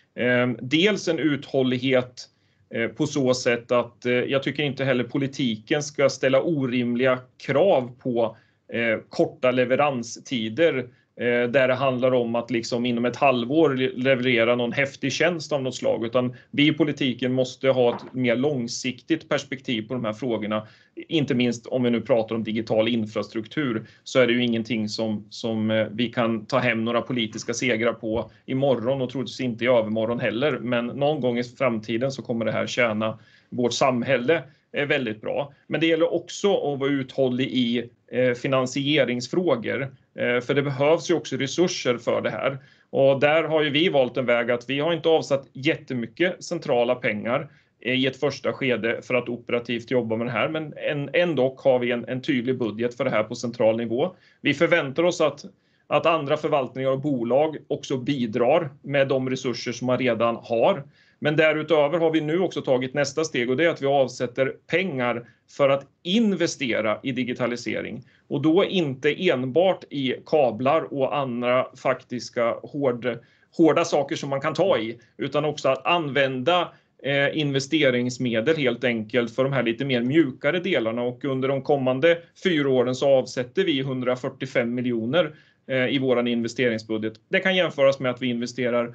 Dels en uthållighet på så sätt att jag tycker inte heller politiken ska ställa orimliga krav på korta leveranstider där det handlar om att liksom inom ett halvår leverera någon häftig tjänst av något slag, utan vi i politiken måste ha ett mer långsiktigt perspektiv på de här frågorna. Inte minst om vi nu pratar om digital infrastruktur, så är det ju ingenting som vi kan ta hem några politiska segrar på imorgon och troligtvis inte i övermorgon heller, men någon gång i framtiden så kommer det här tjäna vårt samhälle är väldigt bra. Men det gäller också att vara uthållig i finansieringsfrågor. För det behövs ju också resurser för det här. Och där har ju vi valt en väg att vi har inte avsatt jättemycket centrala pengar i ett första skede för att operativt jobba med det här. Men ändå har vi en tydlig budget för det här på central nivå. Vi förväntar oss att andra förvaltningar och bolag också bidrar med de resurser som man redan har. Men därutöver har vi nu också tagit nästa steg, och det är att vi avsätter pengar för att investera i digitalisering. Och då inte enbart i kablar och andra faktiska hårda saker som man kan ta i, utan också att använda investeringsmedel helt enkelt för de här lite mer mjukare delarna. Och under de kommande 4 åren så avsätter vi 145 miljoner i våran investeringsbudget. Det kan jämföras med att vi investerar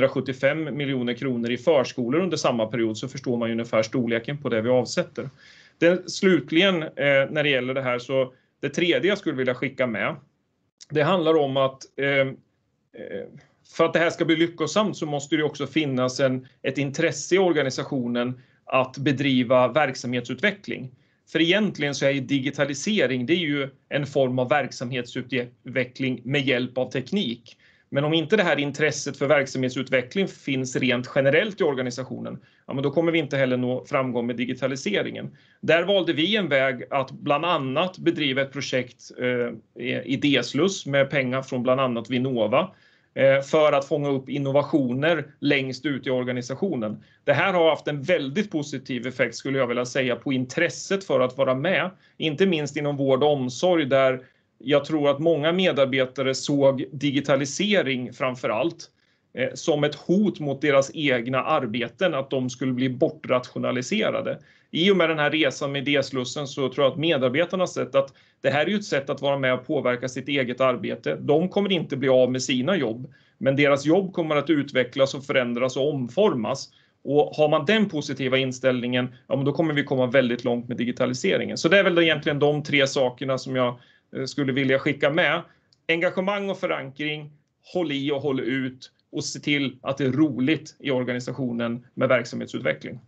175 miljoner kronor i förskolor under samma period, så förstår man ju ungefär storleken på det vi avsätter. Slutligen när det gäller det här, så det tredje jag skulle vilja skicka med, det handlar om att för att det här ska bli lyckosamt så måste det också finnas ett intresse i organisationen att bedriva verksamhetsutveckling. För egentligen så är ju digitalisering, det är ju en form av verksamhetsutveckling med hjälp av teknik. Men om inte det här intresset för verksamhetsutveckling finns rent generellt i organisationen, ja, men då kommer vi inte heller nå framgång med digitaliseringen. Där valde vi en väg att bland annat bedriva ett projekt, Idésluss, med pengar från bland annat Vinnova, för att fånga upp innovationer längst ut i organisationen. Det här har haft en väldigt positiv effekt, skulle jag vilja säga, på intresset för att vara med. Inte minst inom vård och omsorg, där jag tror att många medarbetare såg digitalisering framför allt som ett hot mot deras egna arbeten, att de skulle bli bortrationaliserade. I och med den här resan med Idéslussen så tror jag att medarbetarna har sett att det här är ju ett sätt att vara med och påverka sitt eget arbete. De kommer inte bli av med sina jobb, men deras jobb kommer att utvecklas och förändras och omformas. Och har man den positiva inställningen, ja, men då kommer vi komma väldigt långt med digitaliseringen. Så det är väl egentligen de 3 sakerna som jag skulle vilja skicka med. Engagemang och förankring, håll i och håll ut och se till att det är roligt i organisationen med verksamhetsutveckling.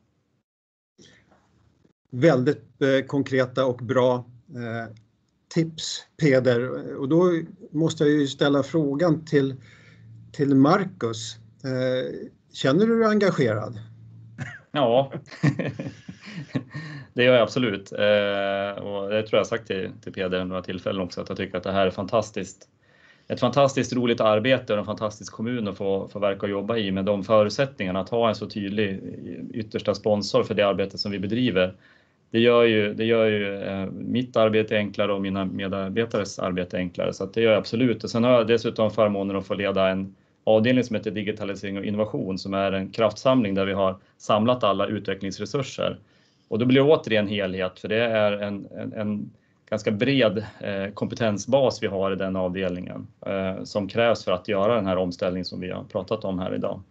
Väldigt konkreta och bra tips, Peder. Och då måste jag ju ställa frågan till Marcus. Känner du dig engagerad? Ja, det gör jag absolut. Och det tror jag sagt till Peder några tillfällen också, att jag tycker att det här är fantastiskt. Ett fantastiskt roligt arbete och en fantastisk kommun att få verka och jobba i, med de förutsättningarna, att ha en så tydlig yttersta sponsor för det arbete som vi bedriver. Det gör ju mitt arbete enklare och mina medarbetares arbete enklare, så att det gör jag absolut. Och sen har jag dessutom förmånen att få leda en avdelning som heter digitalisering och innovation, som är en kraftsamling där vi har samlat alla utvecklingsresurser. Och då blir det återigen helhet, för det är en ganska bred kompetensbas vi har i den avdelningen som krävs för att göra den här omställningen som vi har pratat om här idag.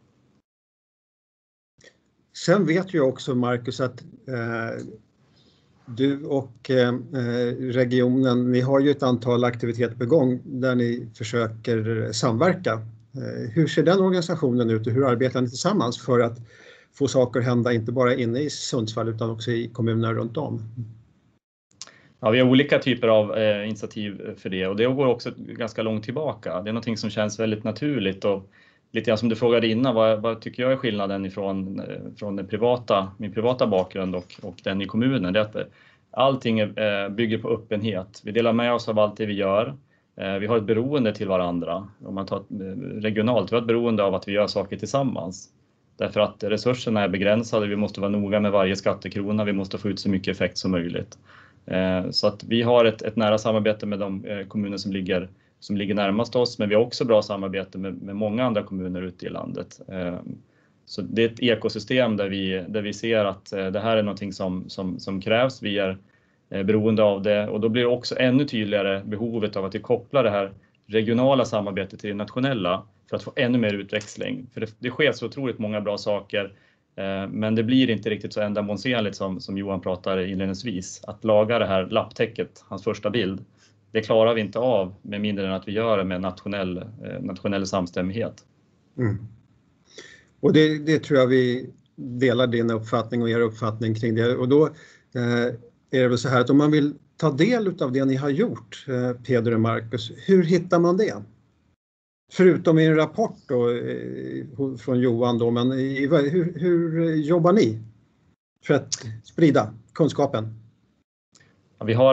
Sen vet jag också, Marcus, att du och regionen, ni har ju ett antal aktiviteter på gång där ni försöker samverka. Hur ser den organisationen ut och hur arbetar ni tillsammans för att få saker att hända, inte bara inne i Sundsvall utan också i kommuner runt om? Ja, vi har olika typer av initiativ för det, och det går också ganska långt tillbaka. Det är någonting som känns väldigt naturligt, och lite grann som du frågade innan, vad tycker jag är skillnaden ifrån min privata bakgrund och den i kommunen? Det är att allting bygger på öppenhet. Vi delar med oss av allt det vi gör. Vi har ett beroende till varandra. Om man tar regionalt, vi har ett beroende av att vi gör saker tillsammans. Därför att resurserna är begränsade, vi måste vara noga med varje skattekrona, vi måste få ut så mycket effekt som möjligt. Så att vi har ett nära samarbete med de kommuner som ligger närmast oss, men vi har också bra samarbete med många andra kommuner ute i landet. Så det är ett ekosystem där vi ser att det här är någonting som krävs. Vi är beroende av det, och då blir det också ännu tydligare behovet av att vi kopplar det här regionala samarbetet till det nationella för att få ännu mer utväxling. För det sker så otroligt många bra saker, men det blir inte riktigt så ändamålsenligt som Johan pratade inledningsvis. Att laga det här lapptäcket, hans första bild, det klarar vi inte av med mindre än att vi gör det med nationell samstämmighet. Mm. Och det tror jag vi delar din uppfattning och er uppfattning kring det. Och då är det väl så här att om man vill ta del av det ni har gjort, Peder och Marcus, hur hittar man det? Förutom i en rapport då, från Johan då, men hur jobbar ni för att sprida kunskapen? Vi har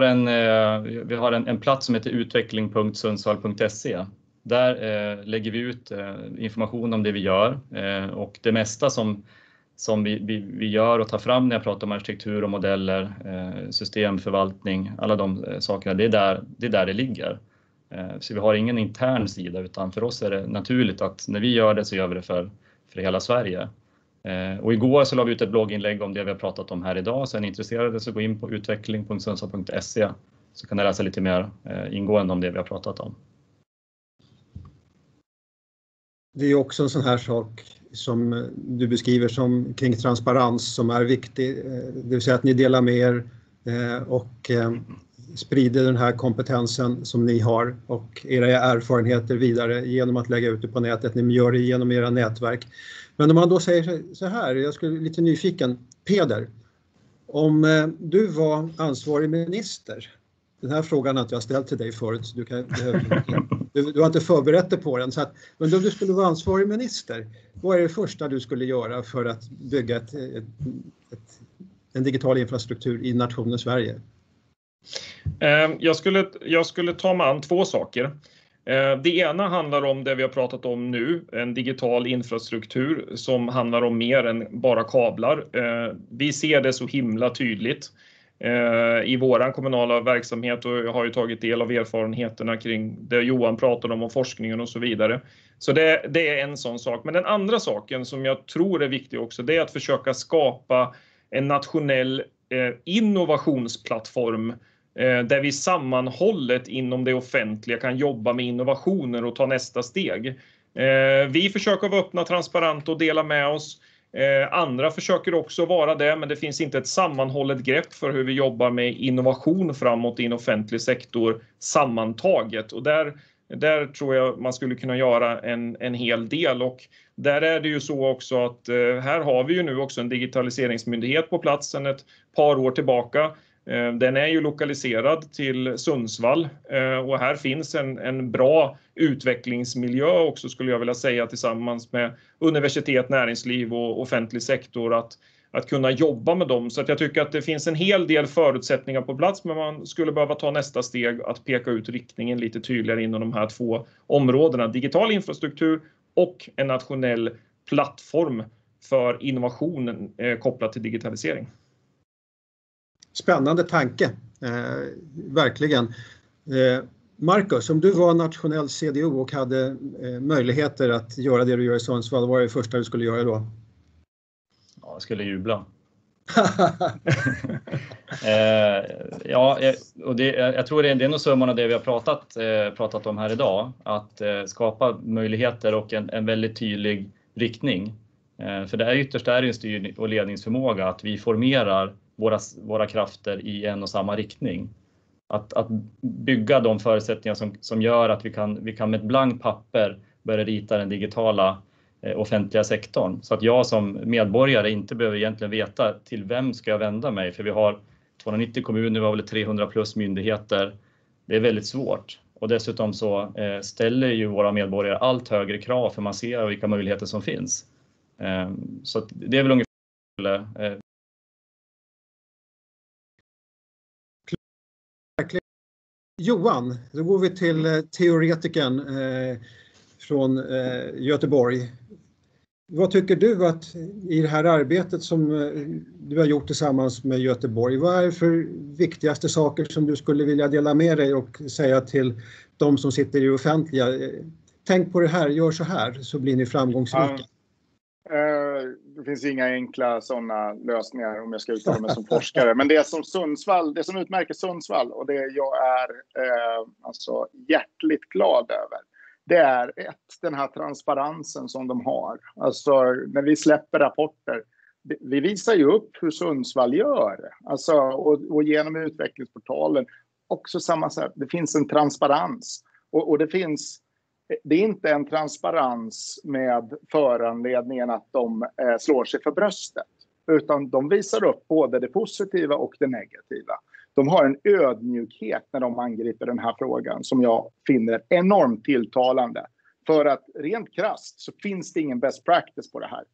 en plats som heter utveckling.sundsvall.se. Där lägger vi ut information om det vi gör, och det mesta som vi gör och tar fram när jag pratar om arkitektur och modeller, systemförvaltning, alla de sakerna, det är där det ligger. Så vi har ingen intern sida, utan för oss är det naturligt att när vi gör det så gör vi det för hela Sverige. Och igår så la vi ut ett blogginlägg om det vi har pratat om här idag, så är ni intresserade så gå in på utveckling.sundsvall.se så kan ni läsa lite mer ingående om det vi har pratat om. Det är också en sån här sak som du beskriver som kring transparens som är viktig, det vill säga att ni delar med er och sprider den här kompetensen som ni har och era erfarenheter vidare genom att lägga ut det på nätet. Ni gör det genom era nätverk. Men om man då säger så här, jag skulle lite nyfiken. Peder, om du var ansvarig minister, den här frågan har inte jag ställt till dig förut, så du har inte förberett dig på den. Så att, men om du skulle vara ansvarig minister, vad är det första du skulle göra för att bygga en digital infrastruktur i nationen Sverige? Jag skulle ta mig an två saker. Det ena handlar om det vi har pratat om nu, en digital infrastruktur som handlar om mer än bara kablar. Vi ser det så himla tydligt i våran kommunala verksamhet, och jag har ju tagit del av erfarenheterna kring det Johan pratade om forskningen och så vidare. Så det är en sån sak. Men den andra saken som jag tror är viktig också, det är att försöka skapa en nationell innovationsplattform där vi sammanhållet inom det offentliga kan jobba med innovationer och ta nästa steg. Vi försöker vara öppna, transparenta och dela med oss. Andra försöker också vara det, men det finns inte ett sammanhållet grepp för hur vi jobbar med innovation framåt i en offentlig sektor sammantaget. Och där tror jag man skulle kunna göra en hel del, och där är det ju så också att här har vi ju nu också en digitaliseringsmyndighet på plats sedan ett par år tillbaka. Den är ju lokaliserad till Sundsvall och här finns en bra utvecklingsmiljö också, skulle jag vilja säga, tillsammans med universitet, näringsliv och offentlig sektor att kunna jobba med dem. Så att jag tycker att det finns en hel del förutsättningar på plats, men man skulle behöva ta nästa steg att peka ut riktningen lite tydligare inom de här två områdena. Digital infrastruktur och en nationell plattform för innovation kopplat till digitalisering. Spännande tanke, verkligen. Marcus, om du var nationell CDO och hade möjligheter att göra det du gör i Sundsvall, vad var det första du skulle göra då? Ja, jag skulle jubla. Och jag tror det är nog summan av det vi har pratat om här idag, att skapa möjligheter och en väldigt tydlig riktning. För det är ytterst en styr- och ledningsförmåga att vi formerar våra krafter i en och samma riktning. Att bygga de förutsättningar som gör att vi kan med ett blankt papper börja rita den digitala offentliga sektorn. Så att jag som medborgare inte behöver egentligen veta till vem ska jag vända mig. För vi har 290 kommuner, vi har väl 300 plus myndigheter. Det är väldigt svårt. Och dessutom så ställer ju våra medborgare allt högre krav för man ser vilka möjligheter som finns. Så att det är väl ungefär... Johan, då går vi till teoretikern från Göteborg. Vad tycker du att i det här arbetet som du har gjort tillsammans med Göteborg, vad är det för viktigaste saker som du skulle vilja dela med dig och säga till de som sitter i offentliga? Tänk på det här, gör så här så blir ni framgångsrika. Det finns inga enkla sådana lösningar om jag ska uttala mig som forskare. Men det som utmärker Sundsvall och det jag är alltså hjärtligt glad över, det är den här transparensen som de har. Alltså när vi släpper rapporter, vi visar ju upp hur Sundsvall gör. Alltså, och genom utvecklingsportalen också samma sätt. Det finns en transparens och det är inte en transparens med föranledningen att de slår sig för bröstet. Utan de visar upp både det positiva och det negativa. De har en ödmjukhet när de angriper den här frågan som jag finner enormt tilltalande. För att rent krasst så finns det ingen best practice på det här.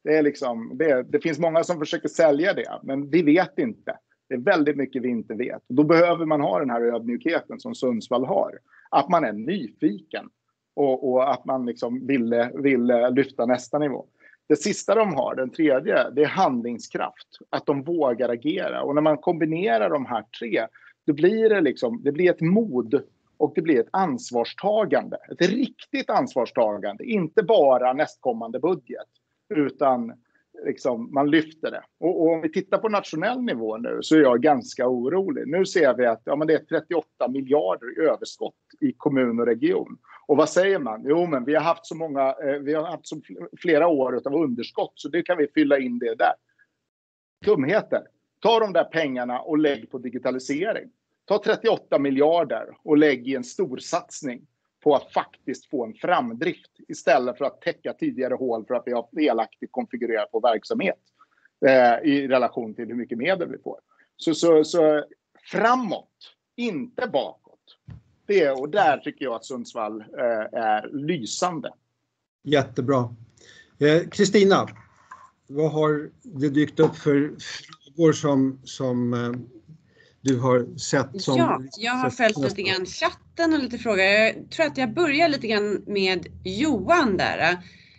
Det finns många som försöker sälja det, men vi vet inte. Det är väldigt mycket vi inte vet. Då behöver man ha den här ödmjukheten som Sundsvall har. Att man är nyfiken. Och att man liksom vill lyfta nästa nivå. Det sista de har, den tredje, det är handlingskraft. Att de vågar agera. Och när man kombinerar de här tre, då blir det blir ett mod och det blir ett ansvarstagande. Ett riktigt ansvarstagande. Inte bara nästkommande budget. Utan man lyfter det. Och om vi tittar på nationell nivå nu så är jag ganska orolig. Nu ser vi att det är 38 miljarder i överskott i kommun och region. Och vad säger man? Jo, men vi har haft så flera år av underskott så det kan vi fylla in det där. Dumheter. Ta de där pengarna och lägg på digitalisering. Ta 38 miljarder och lägg i en stor satsning på att faktiskt få en framdrift istället för att täcka tidigare hål för att vi har felaktigt konfigurerat vår verksamhet i relation till hur mycket medel vi får. Så framåt, inte bakåt. Och där tycker jag att Sundsvall är lysande. Jättebra. Kristina, vad har det dykt upp för frågor som du har sett? Som ja, jag har följt lite grann chatten och lite frågor. Jag tror att jag börjar lite grann med Johan där.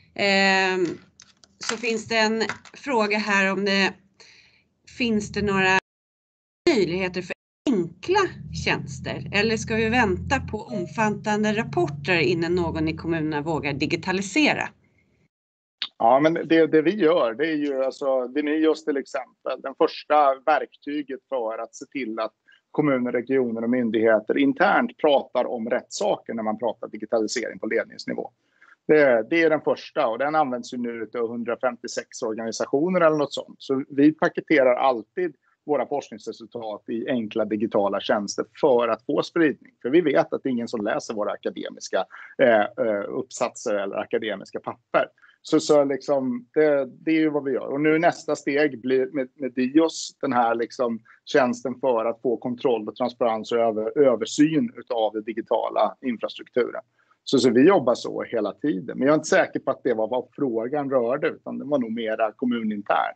Så finns det en fråga här om det finns det några möjligheter för enkla tjänster, eller ska vi vänta på omfattande rapporter innan någon i kommunerna vågar digitalisera? Ja, men det vi gör, det är ju alltså Denios till exempel, den första verktyget för att se till att kommuner, regioner och myndigheter internt pratar om rätt saker när man pratar digitalisering på ledningsnivå. Det är den första, och den används ju nu av 156 organisationer eller något sånt. Så vi paketerar alltid våra forskningsresultat i enkla digitala tjänster för att få spridning. För vi vet att det är ingen som läser våra akademiska uppsatser eller akademiska papper. Så liksom, det är ju vad vi gör. Och nu nästa steg blir med Dios, den här liksom tjänsten för att få kontroll och transparens och översyn av den digitala infrastrukturen. Så vi jobbar så hela tiden. Men jag är inte säker på att det var vad frågan rörde, utan det var nog mera kommunintern.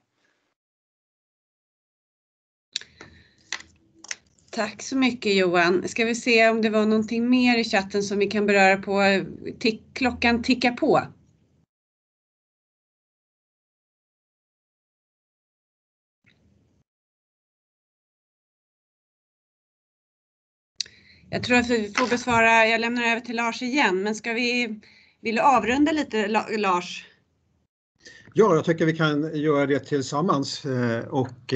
Tack så mycket Johan. Ska vi se om det var någonting mer i chatten som vi kan beröra på. Klockan tickar på. Jag tror att vi får besvara, jag lämnar över till Lars igen, men vill du avrunda lite Lars? Ja, jag tycker vi kan göra det tillsammans, och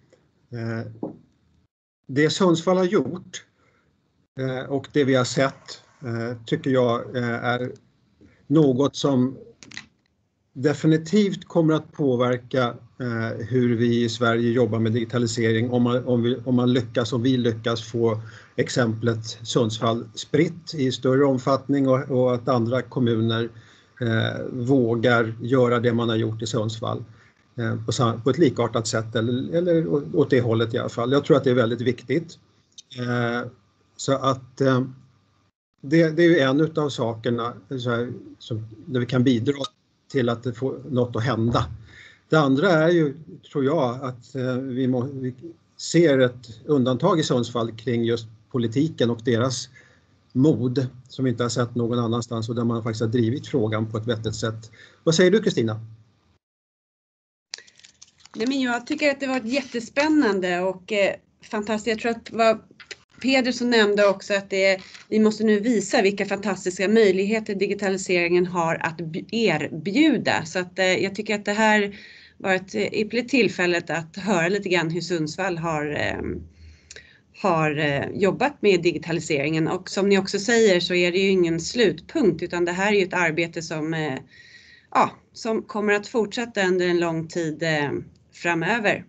det Sundsvall har gjort och det vi har sett tycker jag är något som definitivt kommer att påverka hur vi i Sverige jobbar med digitalisering om vi lyckas få exemplet Sundsvall spritt i större omfattning och att andra kommuner vågar göra det man har gjort i Sundsvall på ett likartat sätt eller åt det hållet i alla fall. Jag tror att det är väldigt viktigt. Så att det är ju en av sakerna där vi kan bidra till att det får något att hända. Det andra är ju, tror jag, att vi ser ett undantag i Sundsvall kring just politiken och deras mod som vi inte har sett någon annanstans och där man faktiskt har drivit frågan på ett vettigt sätt. Vad säger du Kristina? Nej, men jag tycker att det var jättespännande och fantastiskt. Jag tror att vad Peder som nämnde också att vi måste nu visa vilka fantastiska möjligheter digitaliseringen har att erbjuda. Så att jag tycker att det här var ett ypperligt tillfälle att höra lite grann hur Sundsvall har jobbat med digitaliseringen. Och som ni också säger så är det ju ingen slutpunkt, utan det här är ju ett arbete som kommer att fortsätta under en lång tid framöver.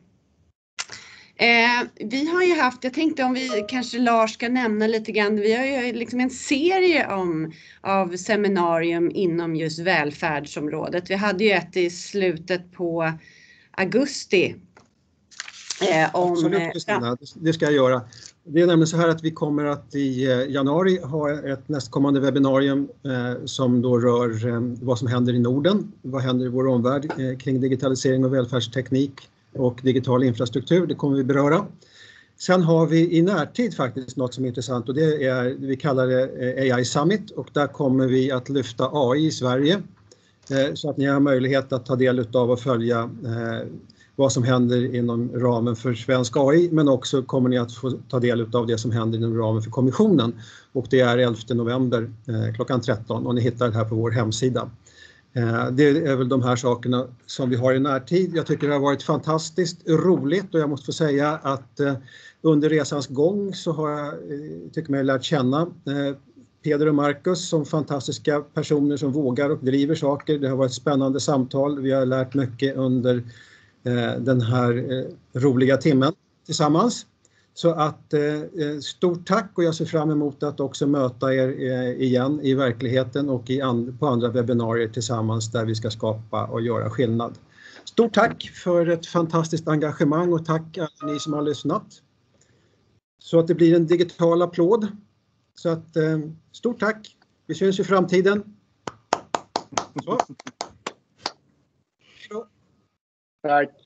Vi har ju haft, jag tänkte om vi kanske Lars ska nämna lite grann, vi har ju liksom en serie av seminarium inom just välfärdsområdet. Vi hade ju ett i slutet på augusti. Absolut Kristina, det ska jag göra. Det är nämligen så här att vi kommer att i januari ha ett nästkommande webbinarium som då rör vad som händer i Norden, vad händer i vår omvärld kring digitalisering och välfärdsteknik och digital infrastruktur, det kommer vi beröra. Sen har vi i närtid faktiskt något som är intressant och det är, vi kallar det AI Summit och där kommer vi att lyfta AI i Sverige så att ni har möjlighet att ta del av och följa vad som händer inom ramen för svensk AI, men också kommer ni att få ta del av det som händer inom ramen för kommissionen och det är 11 november klockan 13 och ni hittar det här på vår hemsida. Det är väl de här sakerna som vi har i närtid. Jag tycker det har varit fantastiskt roligt och jag måste få säga att under resans gång så har jag tycker mig lärt känna Peder och Marcus som fantastiska personer som vågar och driver saker. Det har varit spännande samtal. Vi har lärt mycket under den här roliga timmen tillsammans. Så att stort tack, och jag ser fram emot att också möta er igen i verkligheten och på andra webbinarier tillsammans där vi ska skapa och göra skillnad. Stort tack för ett fantastiskt engagemang och tack alla ni som har lyssnat. Så att det blir en digital applåd. Så att stort tack. Vi syns i framtiden. Så. Tack.